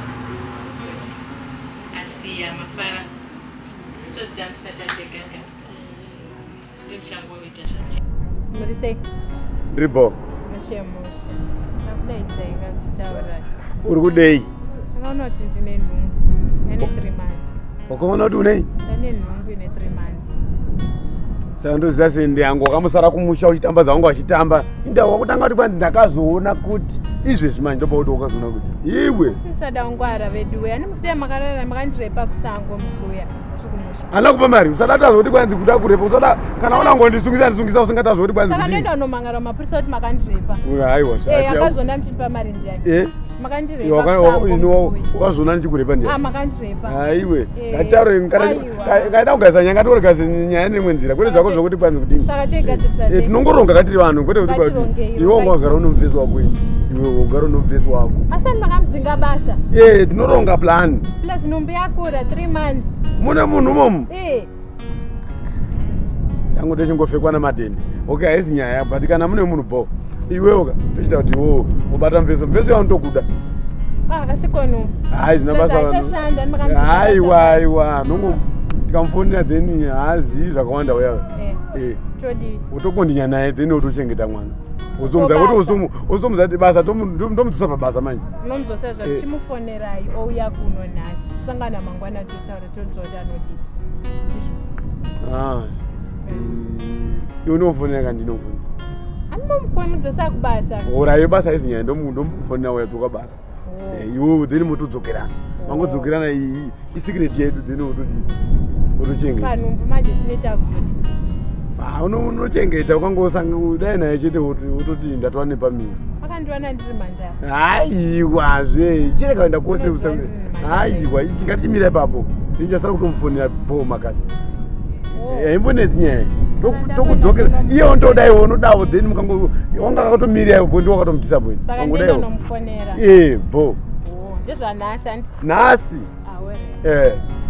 Asiya mafara. Just damn such a teganga. Ndichango wita chati. Murise. Ndiripo. Mashemusha. Nakudaidza ikachitaura. Uri kudei? Unoona kuti ndine nhumbu. Ine three months. Wakaona kuti unei? Ndine nhumbu ine three months. Saka ndoziva sendi yangu wakamusara kumusha uchitamba zvangu wachitamba. Inda wakutanga kuti kwanzi ndakazoona kuti izvezvi manje ndopa kuti wakazoona kuti iwe. Sisada ungwara vedu. Ani musiya makarara makandirepa kusango musuya. Ana kupa mari usada tazoti kwanzi kuda kurepa usada kana ona ngondisungisa ndisungisa usingatazoti kwanzi. Saka nenda nomangara mapurisa kuti makandirepa. Aiwa. Eh akazonda mchipa mari ndiani. Eh. Makandirepa. Ino wakazona ndichikurepa ndiye. Ah, makandirepa. Haiwe. Ngataro ngara ngaida kugaza nyanga tori gaza nyaya nemwenzira. Kwete zvako zvokuti kwanzi kudini. Saka chegadzisa. Eh tinongoronga katiri vanhu kwete kuti iwe ungagara unomvesi wako. Iwe ungagara unomvesi wako. Asani makamdzinga basa. Eh tinoronga plan. Plus numbi yakura three months. Muna munhu momu. Eh. Changu techingofekwa namadheni. Okay haisi nyaya but kana mune munhu bo. Iwewe tochita kuti wo ubata mveso mveso yauntokuda. Ah asikwenu. Hayi zvinabasa vanhu. Haiwa haiwa nongo tikamfonera then haazivi zvakawanda wewe. Eh. Eh. Chodi. Utokondinya naye then utochengeta mwana. Uzomudza kuti uzomu uzomudza kuti basa ndomudzosa pabasa manje. Nomudzosa zvati chimufonerai ouya kuno nhasi. Tusangana mangwana totaura todzoti anodi. Ah. Iwe unofonera kandi ndinofonera. Anomukwemudzosa kubasa. Ora iyo basa izinyaya ndomufonera uyadzoka basa. Eh iwe then mutodzokerana. Mangodzokerana iyi isecret yedu then utodi utochengeta. Panhumbu manje tinoita kuzoti. Ah unochengeta ukangosanga kudai naye chete utoti ndatwa nepamiri. Akandiwana ndiri mandara. Haiwa zve chireka kuenda kose usange. Haiwa chingatimirira ipapo. Ndinjasara kutomufonera po makasi. Haimbonetsi nyaya. Tokudzokera iye undodaiwo unodawo then mukango wanga akatomirira ipo ndi wakatomudisappoint. Saka ndino nomufonera. Eh bo. Oh ndizvanhasi andi. Nhasi. Ah were. Eh.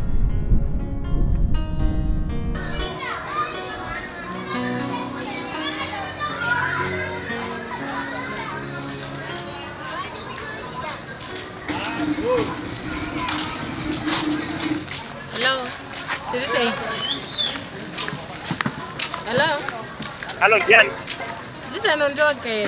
Hello. Sirisei. Hello. Hello, Jan. Jisa nondokere.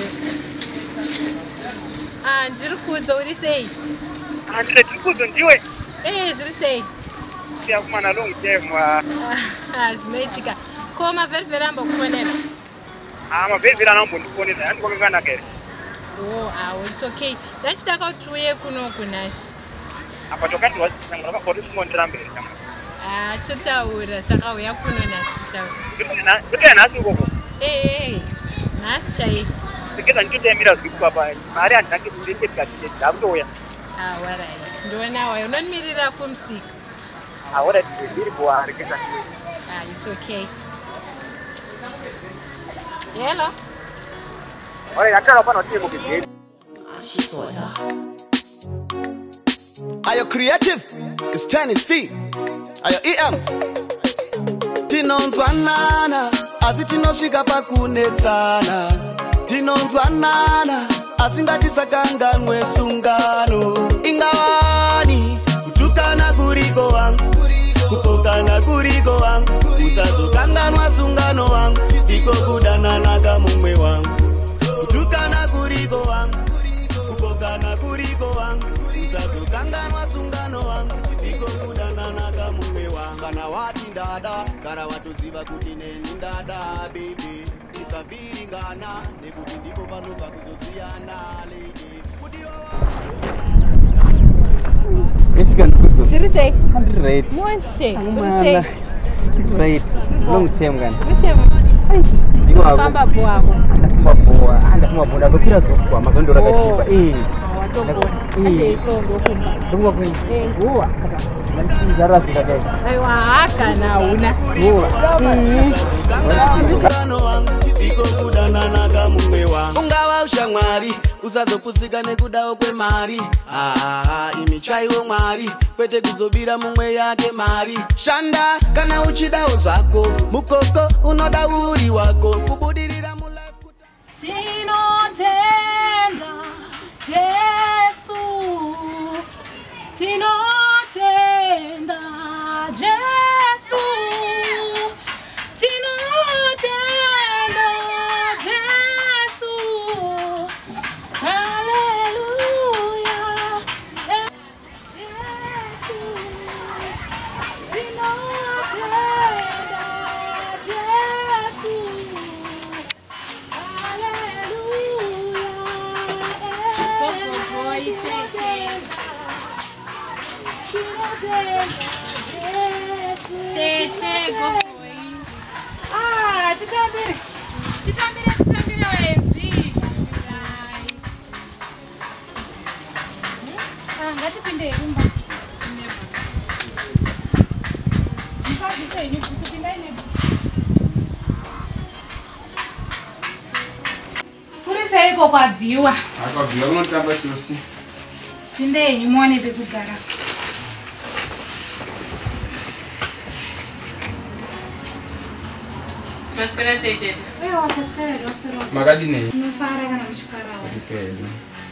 Ah, ndiri kudza uri sei? Ah, ndiri kudza ndiwe. Eh, zviri sei? Siya kumana long time. Ah, zvinoitika. Ko mavherivheri ambokufonera? Ah, mavherivheri anambondifonera. Handikokangana kere. Oh, ah, it's okay. Ndachitaka kuti uye kuno kunhasi. Apa tokandiwa sangura pakoti kumondera mberi kama. Ah, totaura saka uya kuno nhasi totaura. Kuti nhasi ukoko. Eh, eh. Nhasi chai. Tikeza nditotemira zviku papa. Mari handinake ndinde kati ndakutoya. Ah, warai. Ndona wayo unonimirira kumusika. Ah, ora ndiri bwari keza. Ah, it's okay. Hello. Ora yakala pano timu kizeni. Are you creative? It's Tennessee. Are you E M? Tinonzwanana, asi tinosvika pakunetsana. Tinonzwanana, asi ngatisakanganwe sungano. Ingawani, kutukana kuriko wangu, kupokana kuriko wangu, usazokanganwa sungano wangu, iko kudanana kamumwe wangu. Kutukana kuriko wangu, kupokana kuriko wangu, usazokanganwa sungano wangu, iko kudanana kamumwe wangu. Kana wati ndada, gara watoziva kuti neni ndada, baby. Isaviringana, nekuti ndipo panopa kuzosiyana, lady. Zviri sei? Right. Moshe. Mana. Right. Long time kan. Moshe. Ndiwa Famba bwako. Ndafuma bwa. Ndafuma bwa ndazokira zokwa mazondora kachipa. Eh. Watoko. Ande isongo kumba. Ndumwa kwini. Eh. Uwa. Ndara sikadai. Aiwa haka na una. Uwa. Ungava ushamwari usazoputsika nekudawo kwemari. Ah, imi chaiwo mwari kwete kuzobira mumwe yake mari. Shanda kana uchidawo zvako mukoko unoda uri wako kubudirira mu life. Tinotenda Jesu, tinotenda Jesu, tinotenda Jesu, hallelujah. Jesu, tinotenda Jesu, hallelujah. Kurisei iko kwabviwa. Akabviwa kunotamba chose. Tindei muone pekugara. Maswera sei tete? Ewa, maswera, maswera. Makadinei? Nofara kana muchifarawo. Ndipedyo.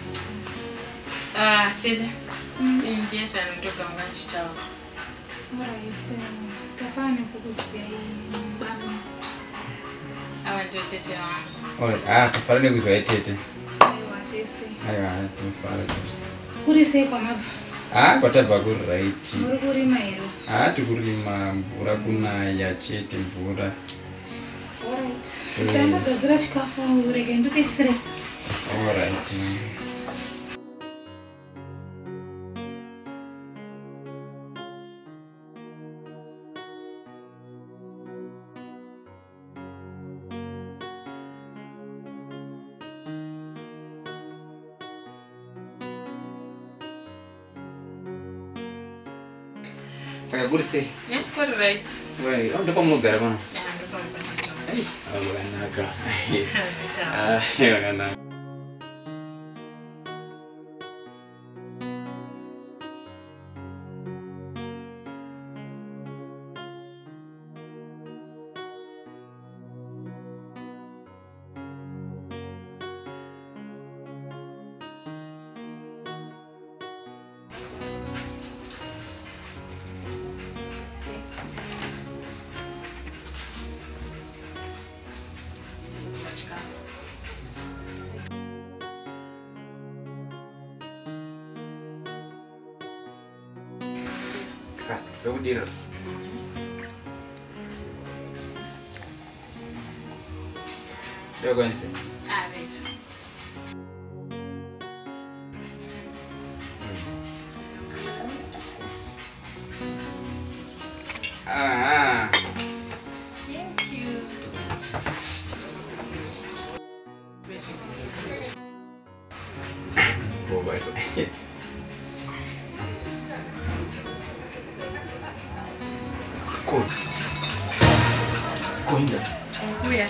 Ah, tete. Ini ndiye sanotoganga ndichitaura. Alright. Tafani kukusiya bami. Awa ndio tete wangu. Alright, ah, tafara nekuziva tete. Aiwa, tese. Aiwa, tafara tete. Kurisei kwamabva. Ah, kwatabva kuri right. Muri kurima here. Ah, tikurima mvura kunaya chete mvura. Alright. Ndambagadzira chikafu urege ndipesire. Alright. Saka kuri sei? Yeah, kuri right. Right, ndipo munogara pano. Yeah, ndipo munogara. Ai, awakanaka. Ah, awakanaka. Ah, pekudira. Ndakwanise. Ah, right. Ah. Thank you. Boa essa. Cool. Coinda. Kuya.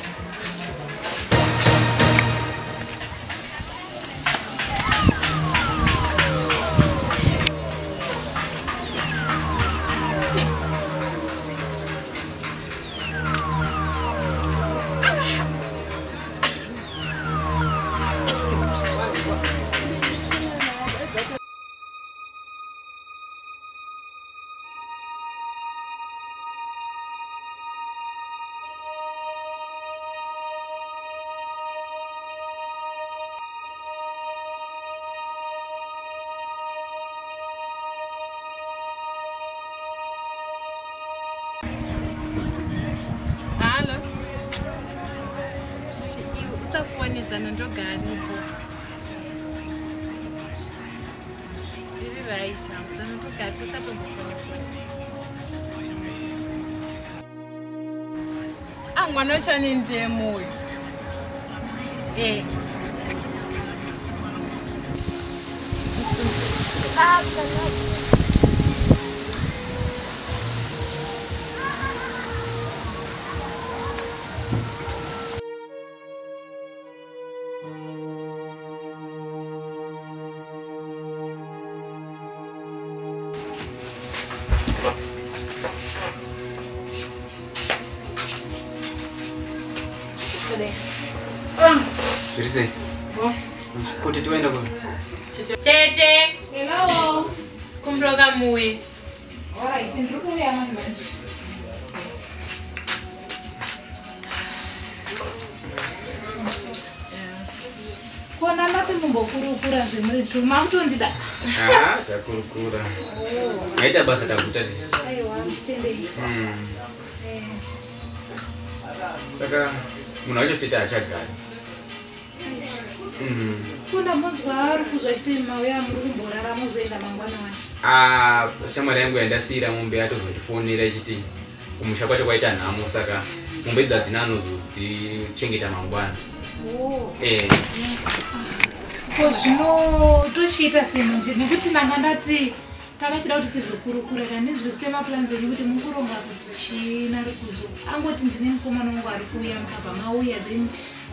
Usafonisa nondogaripo. Ndiri right, usanondogaripo usatombofonifonisa. Ah, mwana wachani ndiye moyo. Eh. Ah, kana. Seriously? Oh. Kuti tiwaenda kwa. Tete. Hello. Kumroga muwe. Alright, ndikuya manje. Kona mati mumbokurukura zvemuri tuma kutondida. Ah, takurukura. Aita basa takuta zi. Aiwa, mstendei. Mm. Eh. Saka munhu wacho tete achagari. Mm. Kuna munzwa ari kuzwa chiti mauya muri kumborara muzoenda mangwana wani. Ah, shamwari yangu yandasira mombe atozondifonera chiti kumusha kwacho kwaita nhamo saka mombe dzadzina anozodzichengeta mangwana. Oh. Eh. Ko zvino tochiita semunje nekuti nanga ndati takachida kuti tizokurukura kana ndinzwise maplans enyu kuti mukuronga kuti china rikuzo angoti ndine mukomana wangu ari kuuya mukabva mauya then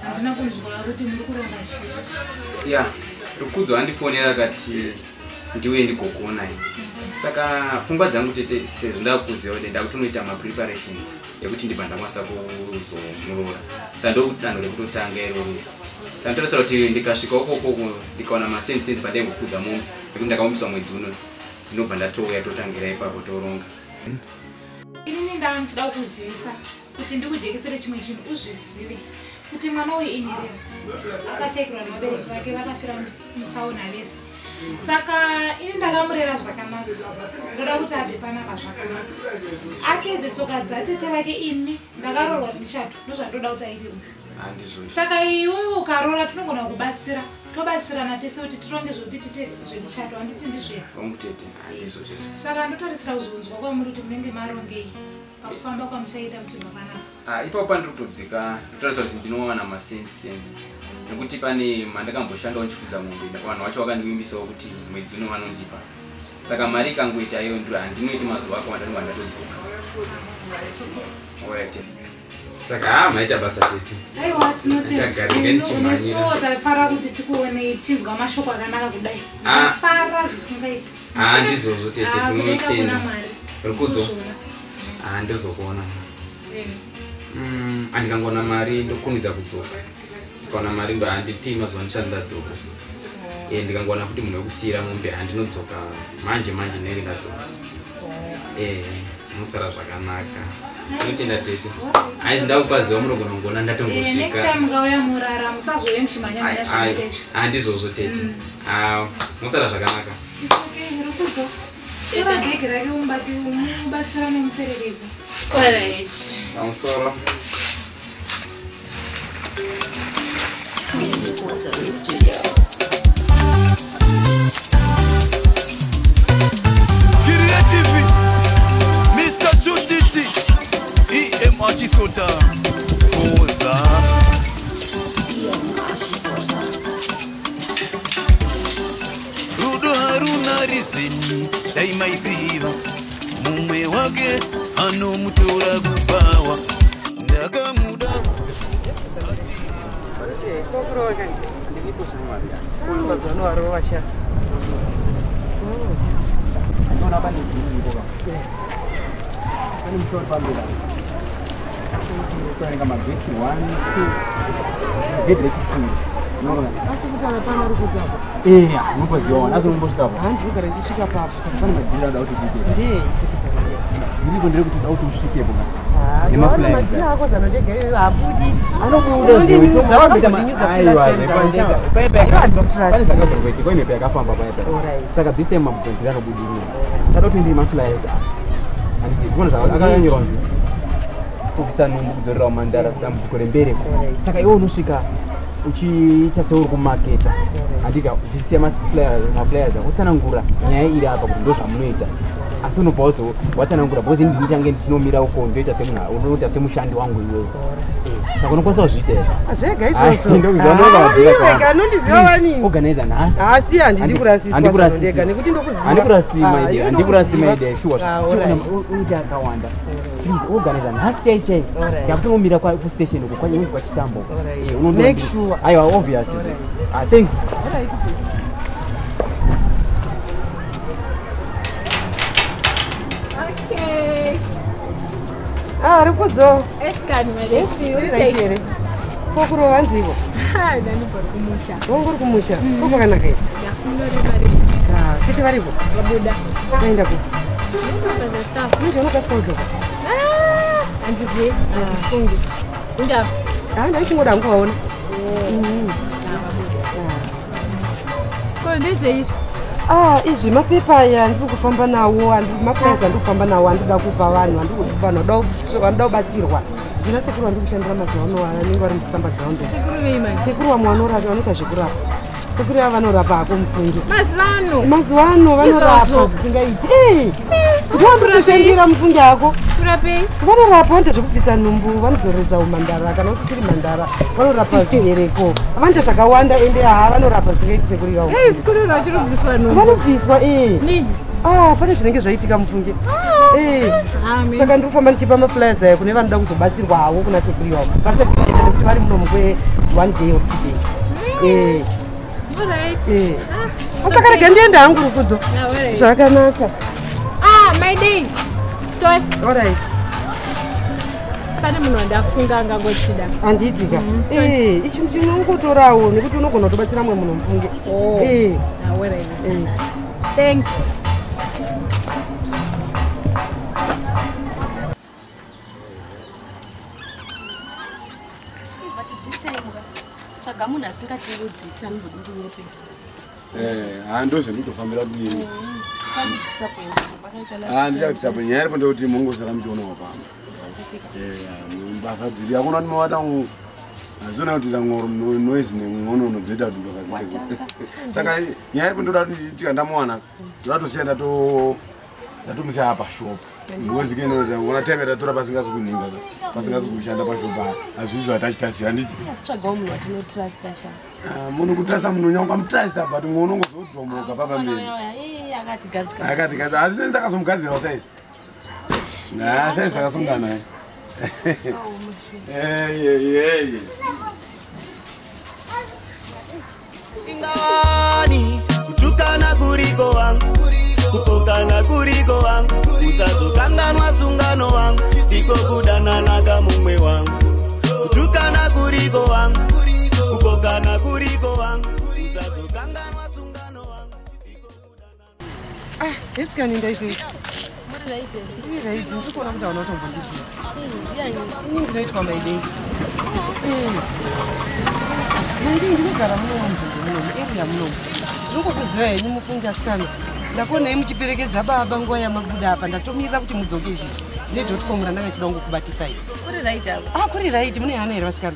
handina kunzwa kuti muri kuramba chii. Ya, Rukudzo andifonera akati ndiwe ndigogona iyi. Saka pfungwa dzangu tete sezvo ndakuziva kuti ndakutonoita ma preparations yekuti ndibva ndakwanisa kuzomurora. Saka ndokuti danho rekutotanga iroro. Saka ndotarisira kuti ndikasvika ukoko ndikaona masense sense pandengofudza mombe nekuti ndakaombiswa mwedzi uno ndinobva ndatouya totangira ipapo toronga. Inini ndava ndichida kukuzivisa kuti ndikujekesere chimwe chinhu uzvizive kuti mwana uyu inyerera akashayikirwa nevabereki vake vakafira mutsaona vese. Saka ini ndakamurera zvakanaka ndoda kuti abe panapa zvakanaka ateedze tsoka dzatete vake. Ini ndakaroorwa muchato ndozvandoda kuti aite. Saka iwewe ukaroora tinogona kubatsira tobatsirana tese kuti tironge zvokuti tite zvemuchato handiti ndizvera. Saka ndotarisira kuzonzwa kwamuri kuti munenge marongei pakufamba kwamuchaita muchinhu wakanaka. Ipapo pandiri kutodzika ndotarisira kuti ndinowana masense sense nekuti pane mandakamboshandawo ndichifudza mombe vanhu vacho vakandiimbisawo kuti mwedzi uno vanondipa. Saka mari ikangoita iyo handinoiti mazuva akawanda ndinobva ndatodzoka. Alright. Saka haa maita basa tete. Aiwa tinotendainesuwo tafara kuti tikuonei tichinzwa mashoko akanaka kudai. Tafara zvisingaiti. Haa ndizvozvo tete tinotenda. Rukudzo. Haa ndozokuona. Andikangona mari ndokumidza kudzoka. Ndikaona mari ndo handiti mazuva ndisati ndadzoka. Eh ndikangona kuti munhu wekusiyira mombe handinodzoka manje manje neri ndadzoka. Eh musara zvakanaka. Notenda tete. Aisi ndakupaziva murogona ngona ndatongosvika. Next time ngauya murara musazouye muchimanya manya zvinoitezvo. Handizvozvo tete. Ah musara zvakanaka. Rukudzo. Tora bhegi rake umbati umubatsira nemuperekedza. Alright. Pamusoro. Creative Mister Shutiti E M Achisota Koza Rudo Haruna Rizini Daima iziva Mumwe wake ano mutora kubawa Ndaga muda Kokoro wake Ndilipo shumaria Kulwa zano arowasha Nona bandi kiri boga Ani mtor pambela Kwa kama gate one two Gate two Nona Asi kutana pana rukudzo hapo Eh mupoziona nazo mboshika hapo Handi ugara ndishika papo Sana majira da auto dite Ndiye kuti sanele Ndiko ndire kuti auto ushike boga Ni mafula ya mazina hako zanodega hiyo abudi Anobuda zwe Tomo wabita aiwa Pepe Iwa doctor Pani saka kweti Kwa imepe akafamba pepe Saka this time mabudira anobudi Saka kuti ndi mafula ya Andi kuna saka akanyironzi Kubisa numbu kudzorera mandara kutambudziko mbere Saka iwo unosvika uchiita seuri kumaketa andika uchisiya maplayers akutsanangura nyaya iri apa kuti ndo zvamunoita asi unobva wazo watsanangura because ini ndichange ndichinomira uko ndoita semunhu unoita semushandi wangu iwewe saka unokwanisa kuzviita zvega izvozvo kanondiziva vanini organizer nhasi asi handidi kurasiswa ndega nekuti ndokuziva handikurasima ide sure uite akawanda please organizer nhasi chai chai ndakutomira kustation uko kwanyingi kwachisambo make sure aiwa obviously ah thanks Okay. Ah, Rukudzo. Esikani madesi. Usaikere. Kokuro wanzivo. Ha, ndani kwa kumusha. Wonguri kumusha. Koko kanaka hivi. Ya, kunori mari. Ah, tete varipo. Wabuda. Naenda ku. Ndio staff. Ndio unokaskozo. Ah, andizi. Fungi. Ndio. Ah, ndari chingoda nguwaona. Mhm. Ko ndese ishi. Ah, izvi mapepa aya ndiri kufamba nawo mapuraizi andiri kufamba nawo andida kupa vanhu vanhu vanoda kubatsirwa ndina sekuru vandiri kushandira mazuva ano anenge vari mukusamba ground sekuru vamwe vanoita zvekurapa sekuru ava vanorapa ako mufungi mazuva ano vanorapa zvisingaiti ndovandiri kushandira mufungi ako vanorapa vanoita zvekubvisa nhumbu vanodzoredza umandara kana usitiri mandara vanorapa zvibereko vanoita zvakawanda ende haa vanorapa zvisingaiti sekuru ivavo vanobviswa eh ah pane zvinenge zvaitika mufungi eh saka ndiri kufamba ndichipa maflyers aya kune vanoda kuzobatsirwa havo kuna sekuru ivavo vasekuru nekuti vari munomu one day or two days. Eh. Alright. Eh. Akakarega ndienda hangu rukudzo. Zvakanaka. Ah, my day. So, alright. Pane munhu wandafunga angangochida. Andiitika. Eh, ichi chinongotorawo nekuti unogona kutobatsira mwe munhu mufunge. Oh. Eh. Ah, alright. Eh. Thanks. Chagamuna asingatirudzisa ndodinyepe. Eh, handozve ndotofambira kudini. Ah, ndichakutisapa nyaya iripo ndekuti mungosara muchiona wapamba. Eh, mbafadziri akuna ndimawata azviona kuti ndangoro noise nengonono dzeta kuti ndakazite. Saka nyaya iripo ndoda kuti tikandamuwana ndatosiya ndato ndatomusiya apa shop. Ngozi kene kuti ngona time ndatora pasingazi kuninga pasingazi kushanda pa shop azvizvo atachitasiya nditi. Asichagawo munhu watino trust asha. Ah, munhu kutrasta munhu nyangwa mutrasta but ngono ngozodhomoka papa mberi. Eh, akati gadzika. Akati gadza asi senza kasomugadzira size. Na size akasungana. Eh eh eh. Ingawani kutukana kuriko wangu kutokana kuriko wangu usazokanganwa sungano wangu iko kudanana mumwe wangu kutukana kuriko wangu kutokana kuriko wangu usazokanganwa sungano wangu iko kudanana. Ah, esikani ndaisi. Muri raite. Ndi raite, ndikona kuti aona kutombondidzira. Eh, ndiyani. Ini ndinoitwa maidei. Eh. Maidei ndinogara muno munzvimbo muno muarea muno. Ndingokuziva henyu mufungi asikana. Ndakona hei muchiperekedza baba nguva yamabuda apa ndatomirira kuti mudzoke izvizvi. Ndedotcom randanga chida kungokubatisai. Kuri raite apo. Ah, kuri raite mune hana here vasikana.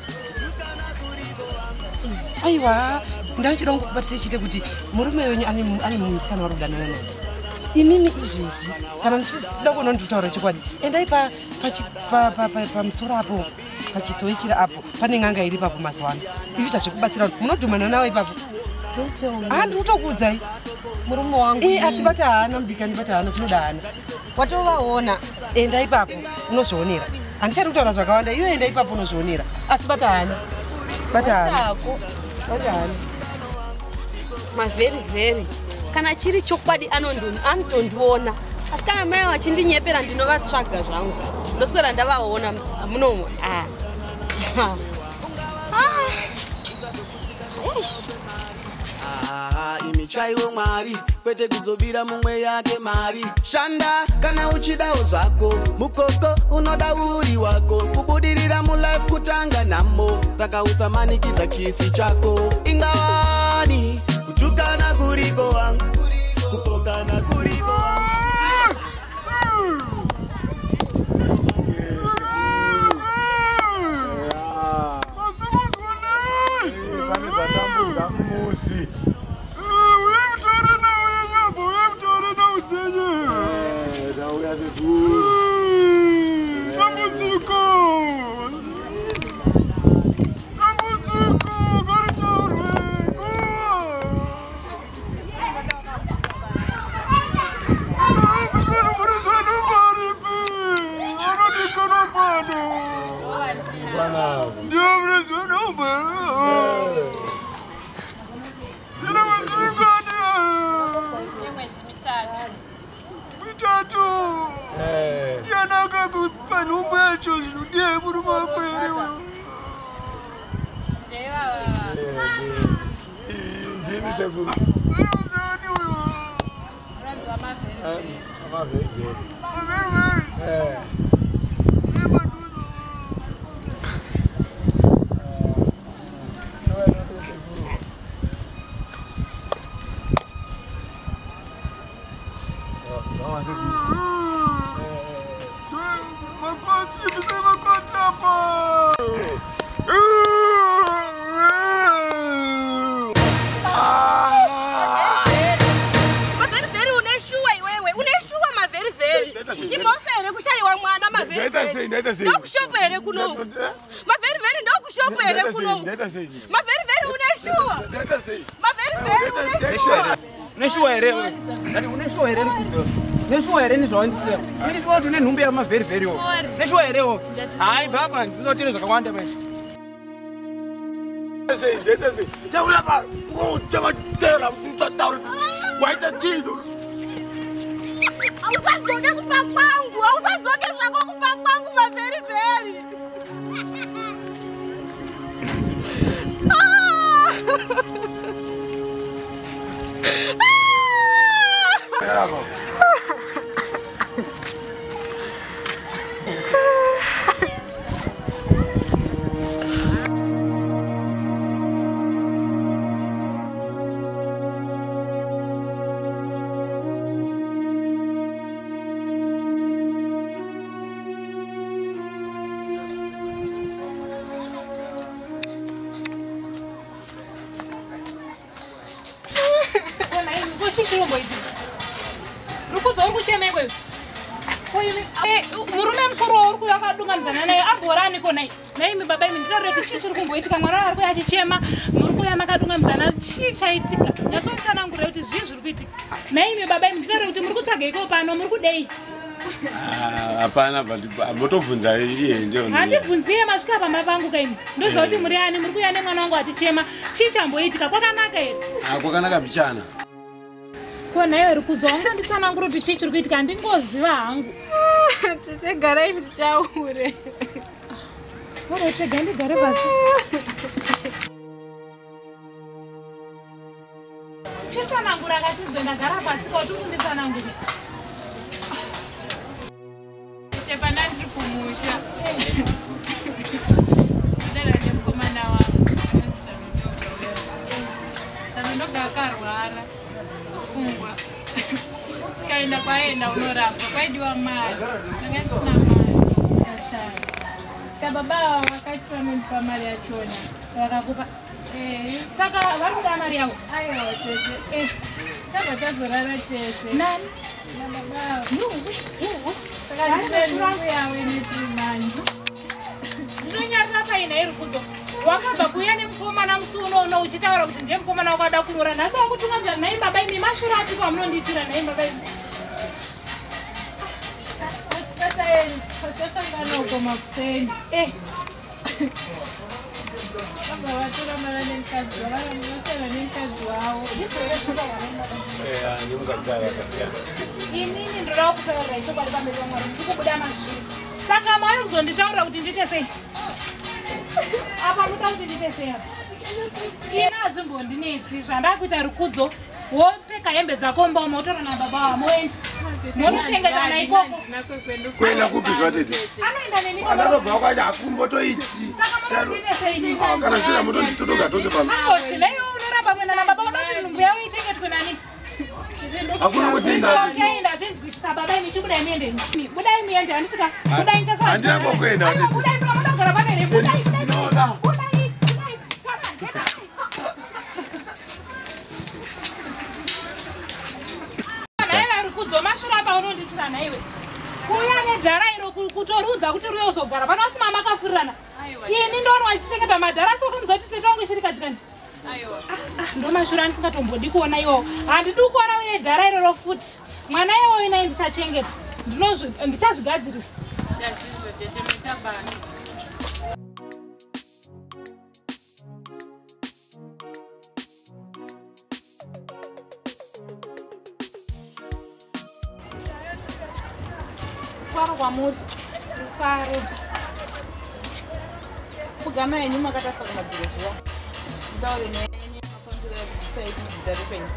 Aiwa, ndachida kungokubatisai chite kuti murume wenyu ane ane musikana wari kudanana naye. Inini izvezvi kana ndichida kuona nditaura chokwadi. Endai pa pa pa pa pamusoro apo. Pachisowechira apo pane nganga iri papo mazwana. Ikuita zvekubatsira munodhumana nawo ipapo. Don't tell me. Ah, ndikutokuudzai. Murume wangu. Eh, asi bata hana mudikani bata hana chinoda hana. Watovaona. Enda ipapo unozvionera. Handichari kutaura zvakawanda, iwe enda ipapo unozvionera. Asi bata hana. Bata hana. Bata hana. Ma very very. Kana chiri chokwadi anondoni anotondiona. Asi kana mai vachindinyepera ndinovatsvaga zvangu. Ndoswera ndavaona munomo. Ah. Ah. Eish. Ah, imichaiwo mwari kwete kuzobira mumwe yake mari shanda kana uchidawo zvako mukoko unoda uri wako kubudirira mulife kutanga namo saka usamanikidza chisi chako ingawani kutukana kuriko wangu kupokana kuriko wangu. Neshuwa here wo. Hai baba ndinotire zvakawanda mai. sei, ndete sei. Taura pa, oh, chama terra, puta taura. Waita tiro. Ausazoke kupakwangu, ausazoke zvako kupakwangu mavheri vheri. Bravo. murume mukuru uri kuya akadungamizana naye amborani konai naimi baba imi nditaure kuti chii chiri kumboitika mwana ari kuya achichema muri kuya makadungamizana chii chaitika nyasonitsanangurira kuti zvii zviri kuitika naimi baba imi nditaure kuti muri kutsvaga iko pano muri kudei Hapana, motovhunza iye ndio. handibvunziye masvika pamba pangu kaimi ndoziva kuti muri ani muri kuya nemwana wangu achichema chii chamboitika kwakanaka here kwakanaka bichana konaiwe ri kuzwa unganditsanangura kuti chii chiri kuitika handingoziva hangu tete garai mtitaure ora tega ndigare pasi chitsanangura kachizwe ndagara pasi kauti kunditsanangura tepana ndiri kumusha ndara nemukomana wangu sanondoga akarwara pfungwa tikaenda kwaenda unorapwa kwaidiwa mari anga ndisina mari ashaya saka baba vakati vanondipa mari yachona vakakupa saka vari kuda mari yavo aiwa tete tikabva tazorara tese nani saka ndinenungu yawe netumanji ndinonyarira paina iri kudzo wakabva kuya nemukomana musi unouno uchitaura kuti ndiye mukomana wakada kurora nhasi wakutungamidza nai baba imi mashure ati kwamunondisira nai baba imi asipataeni patasangana uko makuseni vabva vatora mara nemukadzi vavasiyana nemukadzi wavo inini ndoda kutaurira ichokwadi pamberi pamwari ndiri kubuda mazviri saka mari kuzonditaurira kuti ndiite sei apa muda kuti ndiite sei apa ina hazvimbondinetsi zvandakuita rikudzo wopfeka hembe dzako mba motora nababa wamoendi monotengedzana ikoko kuenda kupi zvatete anoenda nemiko andarobva kwacho hakumbotoiti saka mundiite sei kana zvira motonditodoga tose pano zvineiwo unoramba mwena nababa unoti nhumbu yavo ichengetwe nani hakuna kutenda kaenda zvinzwisisa baba imi chibudai miende budai miende handitika budai nchasa handina kokuenda tete budai saka mundagara panere budai noda budai budai kana naiwe ari kudzo mashura paunonditira naiwe kuya nedhara iro kutorudza kuti ruyozogara pano asima makafurirana ini ndonwa ichichengeta madhara sokamudza kuti tete wangu ichirikadzikandi ndo mashura andisingatombodi kuona iwo handidi kuona uine dhara iroro futi mwana iwo inai ndichachengeta ndichazvigadzirisa ndazvizvo tete meta basi faro kwamuri faro kugama yenyu makatasaka madziro zuva ndaure nenyu mafambiro ekusaiti muguta repenyu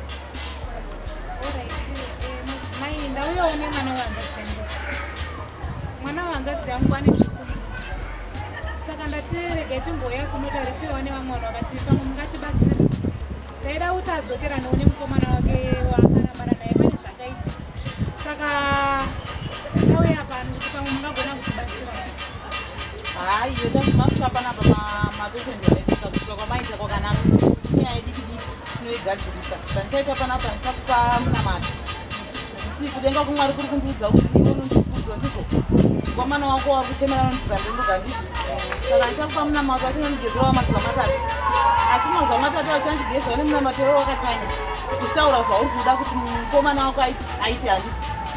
mai ndauyawo nemwana wehanzadzi yangu mwana wehanzadzi yangu ane zvikurudzi saka ndatiregai timboya kunotaripiwa nevamwe vanhu vakati pamwe mungatibatsira ndaida kuti adzokeranewo nemukomana wake waakarambana naye pane zvakaiti saka ndauya pano kuti pamwe mungagona kutibatsira haiyo tazvimasvika panapa mapesendoaedika kusvika kwamaita kwakanaka nyaya yedikidiki tinoigadzirisa zvandichaita panapa ndichakupa munamata kuti kudenga kumwari kuri kundiudza kuti unondikudzo ndizo mukomana wako wakuchemera nondiza ndenduga ndizvo saka ndichakupa munamata wachinondigezerawo mazuva matatu asi mazuva matatu wachandigezawo nemunamatero wakatanya uchitaura zvauri kuda kuti mukomana wako aite handiti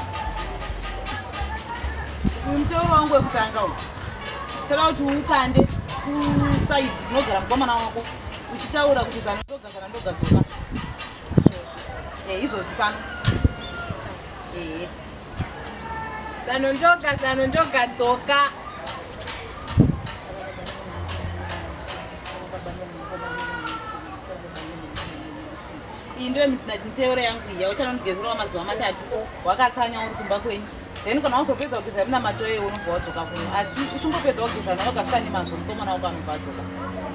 mutauro wangu wekutanga u toda kuti ukande kusaidzi dzinogara mukomana wako uchitaura kuti zana ndoga zana ndoga dzoka eh izvozvi pano eh zano ndoga zano ndoga dzoka iyi ndiyo miteuro yangu iya uchanondigezerawo mazuva matatu wakatsanya uri kumba kwenyu then kana uzopedza kugeza muna mato iye unobva wadzoka kuno asi uchingopedza kugeza navakasvita nemazvo mukomana wako anobva adzoka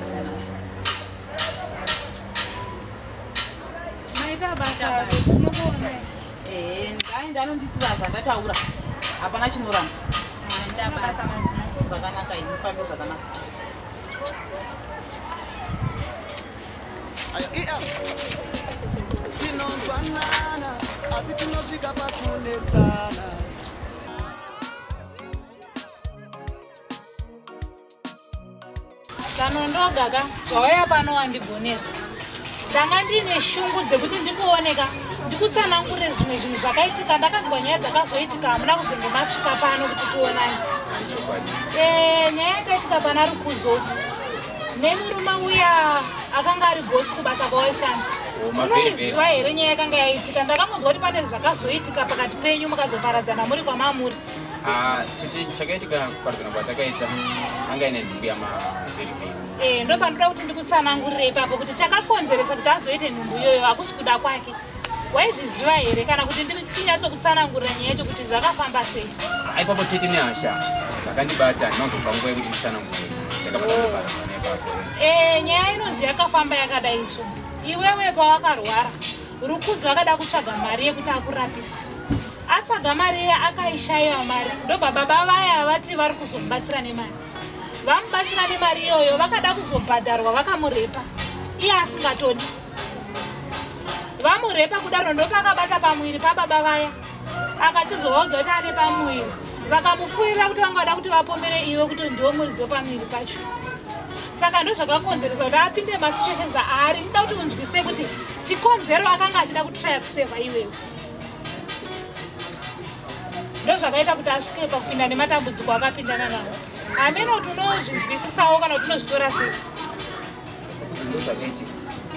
maita basa tinokuona eh ndaenda anonditira zvandataura hapana chinoramba zvakanaka ini mufambe zvakanaka tinozwanana asi tinosvika pakunetsana zanondogaka zvauya pano wandigonera ndanga ndine shungu dzekuti ndikuoneka ndikutsanangurire zvimwe zvinhu zvakaitika ndakanzwa nyaya dzakazoitika hamuna kuzenge masvika pano kuti tionani nyaya yakaitika pana rukuzo nemurume uya akanga ari bosi kubasa kwawaishanda unoiziva here nyaya yakanga yaitika ndakangonzwa kuti pane zvakazoitika pakati penyu mukazoparadzana muri kwamamuri titi chakaitika kuparadzana kwatakaita anga ine nhumbu yamaverivheri ndo pandoda kuti ndikutsanangurire ipapo kuti chakakonzeresa kuti azoite nhumbu iyoyo hakusi kuda kwake waizviziva here kana kuti ndichinyatsokutsanangurira nyaya yacho kuti zvakafamba sei aipapo tete nehasha zvakandibata ndinazobva nguva yekuti nditsanangurire ndakabatanaparadzana ipapo nyaya inonzi yakafamba yakadai so iwewe pawakarwara Rukudzo akada kutsvaga mari yekuti akurapise atsvaga mari iya akaishayiwa mari ndobva baba vaya vati vari kuzomubatsira nemari vamubatsira nemari iyoyo vakada kuzobhadharwa vakamurepa iye asingatodi vamurepa kudaro ndopakabata pamwiri pababa vaya akachizovaudza kuti ane pamwiri vakamufurira kuti vangada kuti vapomere iwe kuti ndiwo muridzo pamwiri pacho saka ndo zvakakonzeresa kuti apinde masituations aari ndoda kuti unzwise kuti chikonzero akanga achida kutraya kuseva iwewe ndo zvakaita kuti asvike pakupinda nematambudziko akapindana nawo amene kuti unozvinzwisisawo kana kuti unozvitora sei ndo zvakaitika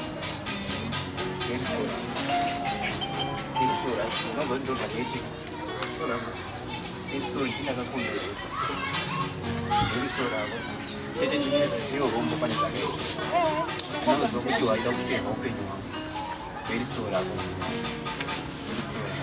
erisora erisora unozoti ndo zvakaitika sora erisora ndinakakonzeresa erisora tete ndino rombo pane zvakaita unoziva kuti waida kuseva upenyu hwangu erisora erisora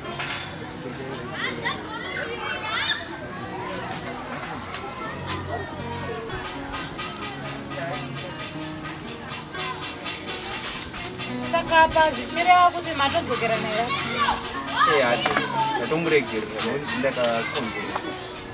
saka pa zvichireva kuti matodzokera naye e hati ndatomuregerera nokuti ndakakonzeresa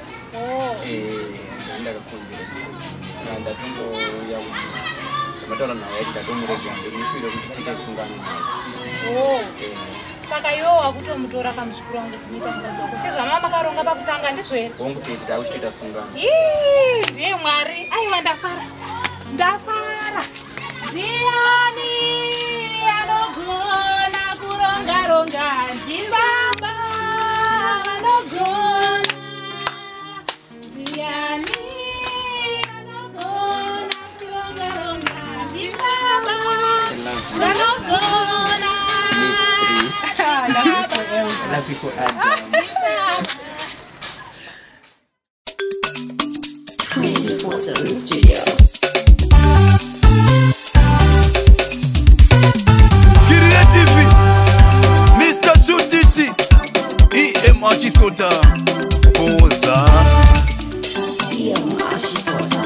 ndakakonzeresa ndatomboya kuti zvamataura naye kuti ndatomuregera ndimushure kuti tiite sungano naye saka iwo wakutomutora kamusukuru wangu kuita mukadzi wako sezvama makaronga pakutanga ndizvo here wangu tete takuchitoita sungano ndiye mwari aiwa ndafara ndafara ndiani anogona kuronga-ronga ndibaba vanogona ndiani anogona kuronga-ronga ndibaba vanogona Love you for Adam. twenty-four seven Studio. Creative, Mister Shutishi, E M Achisota, Boza, E M Achisota.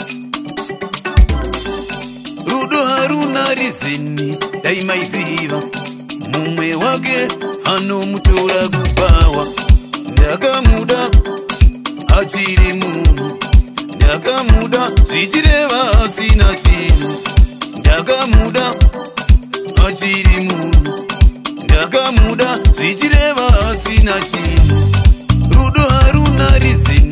Rudo Haruna Rizini, daima iziva, mume wake anomutora kubawa, ndakamuda achiri munhu, ndakamuda zvichireva asina chinhu, ndakamuda achiri munhu, ndakamuda zvichireva asina chinhu, rudo haruna rizini.